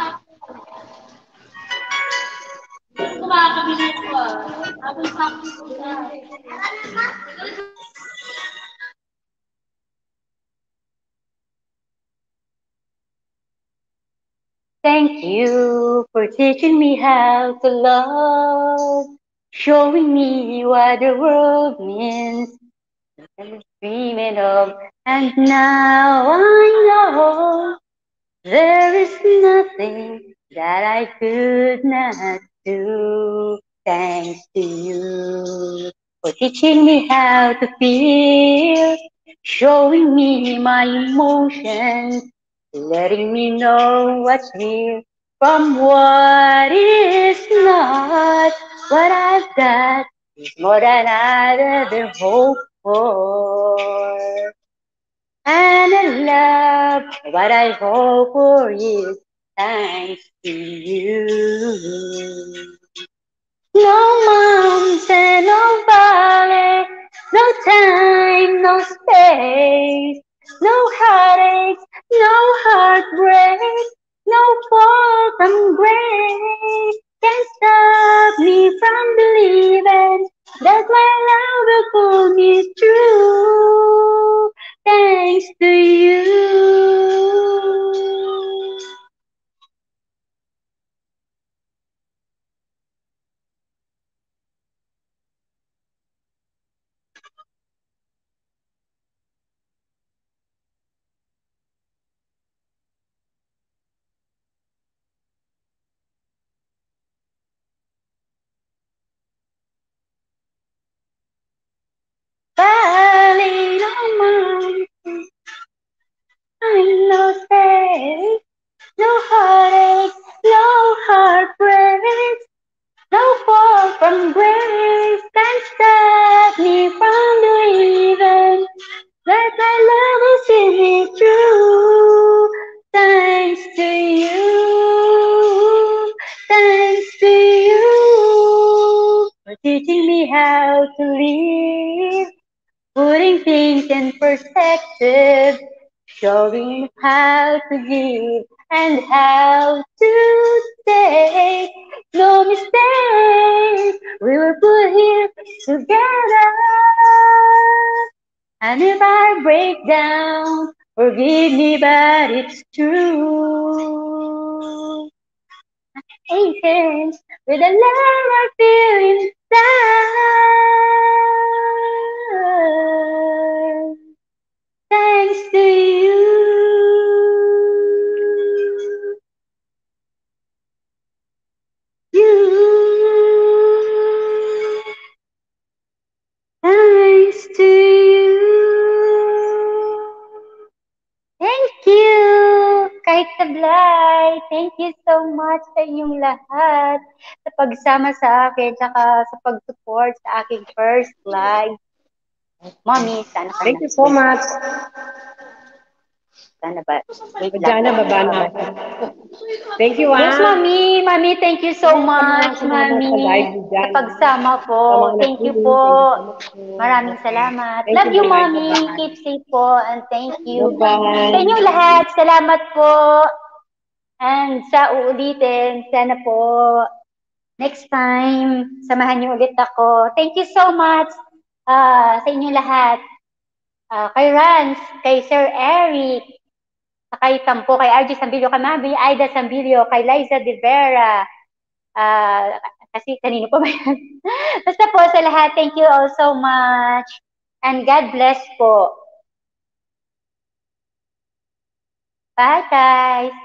Thank you for teaching me how to love, showing me what the world means, I'm dreaming of, and now I know there is nothing that I could not do. Thanks to you for teaching me how to feel, showing me my emotions, letting me know what's real from what is not. What I've got is more than I'd ever hoped for. and in love. What I hope for is thanks to you. No mountain, no valley, no time, no space, no heartaches, no heartbreak, no fall from grace can stop me from believing that my love will pull me through. Thanks to you. Valley, no mountain, I'm no safe. No heartache, no heartbreak, no fall from grace can stop me from believing that my love will see me through. Thanks to you, thanks to you for teaching me how to live, putting things in perspective, showing how to give and how to take no mistake. We were put here together. And if I break down, forgive me, but it's true. Patience with the love I feel inside. Thanks to you. You. Thanks to you. Thank you, kahit tablay. Thank you so much sa inyong lahat sa pagsama sa akin tsaka sa pag-support sa aking first live. Mommy, sana ka Thank na. you so much. Sana ba? Wait Diyan lang. na, baba na. Thank you, Yes, Mami. Mami, thank you so much, Salamat sa live Mami, mo sa dyan. pagsama Sa po. mga Thank you nag-tuloy, po. thank you so much po. Maraming Okay. salamat. Thank Love you, you, bye-bye. Mami. Bye-bye. Keep safe po and thank you. Bye-bye. Sa inyong lahat, salamat po. And sa uulitin, sana po next time, samahan niyo ulit ako. Thank you so much sa inyong lahat. Kay Rans, kay Sir Eric, kay Tampo, kay RJ Sambilio, kay Mami Aida Sambilio, kay Liza De Vera, kasi kanino pa ba yan? Basta po sa lahat, thank you all so much. And God bless po. Bye guys!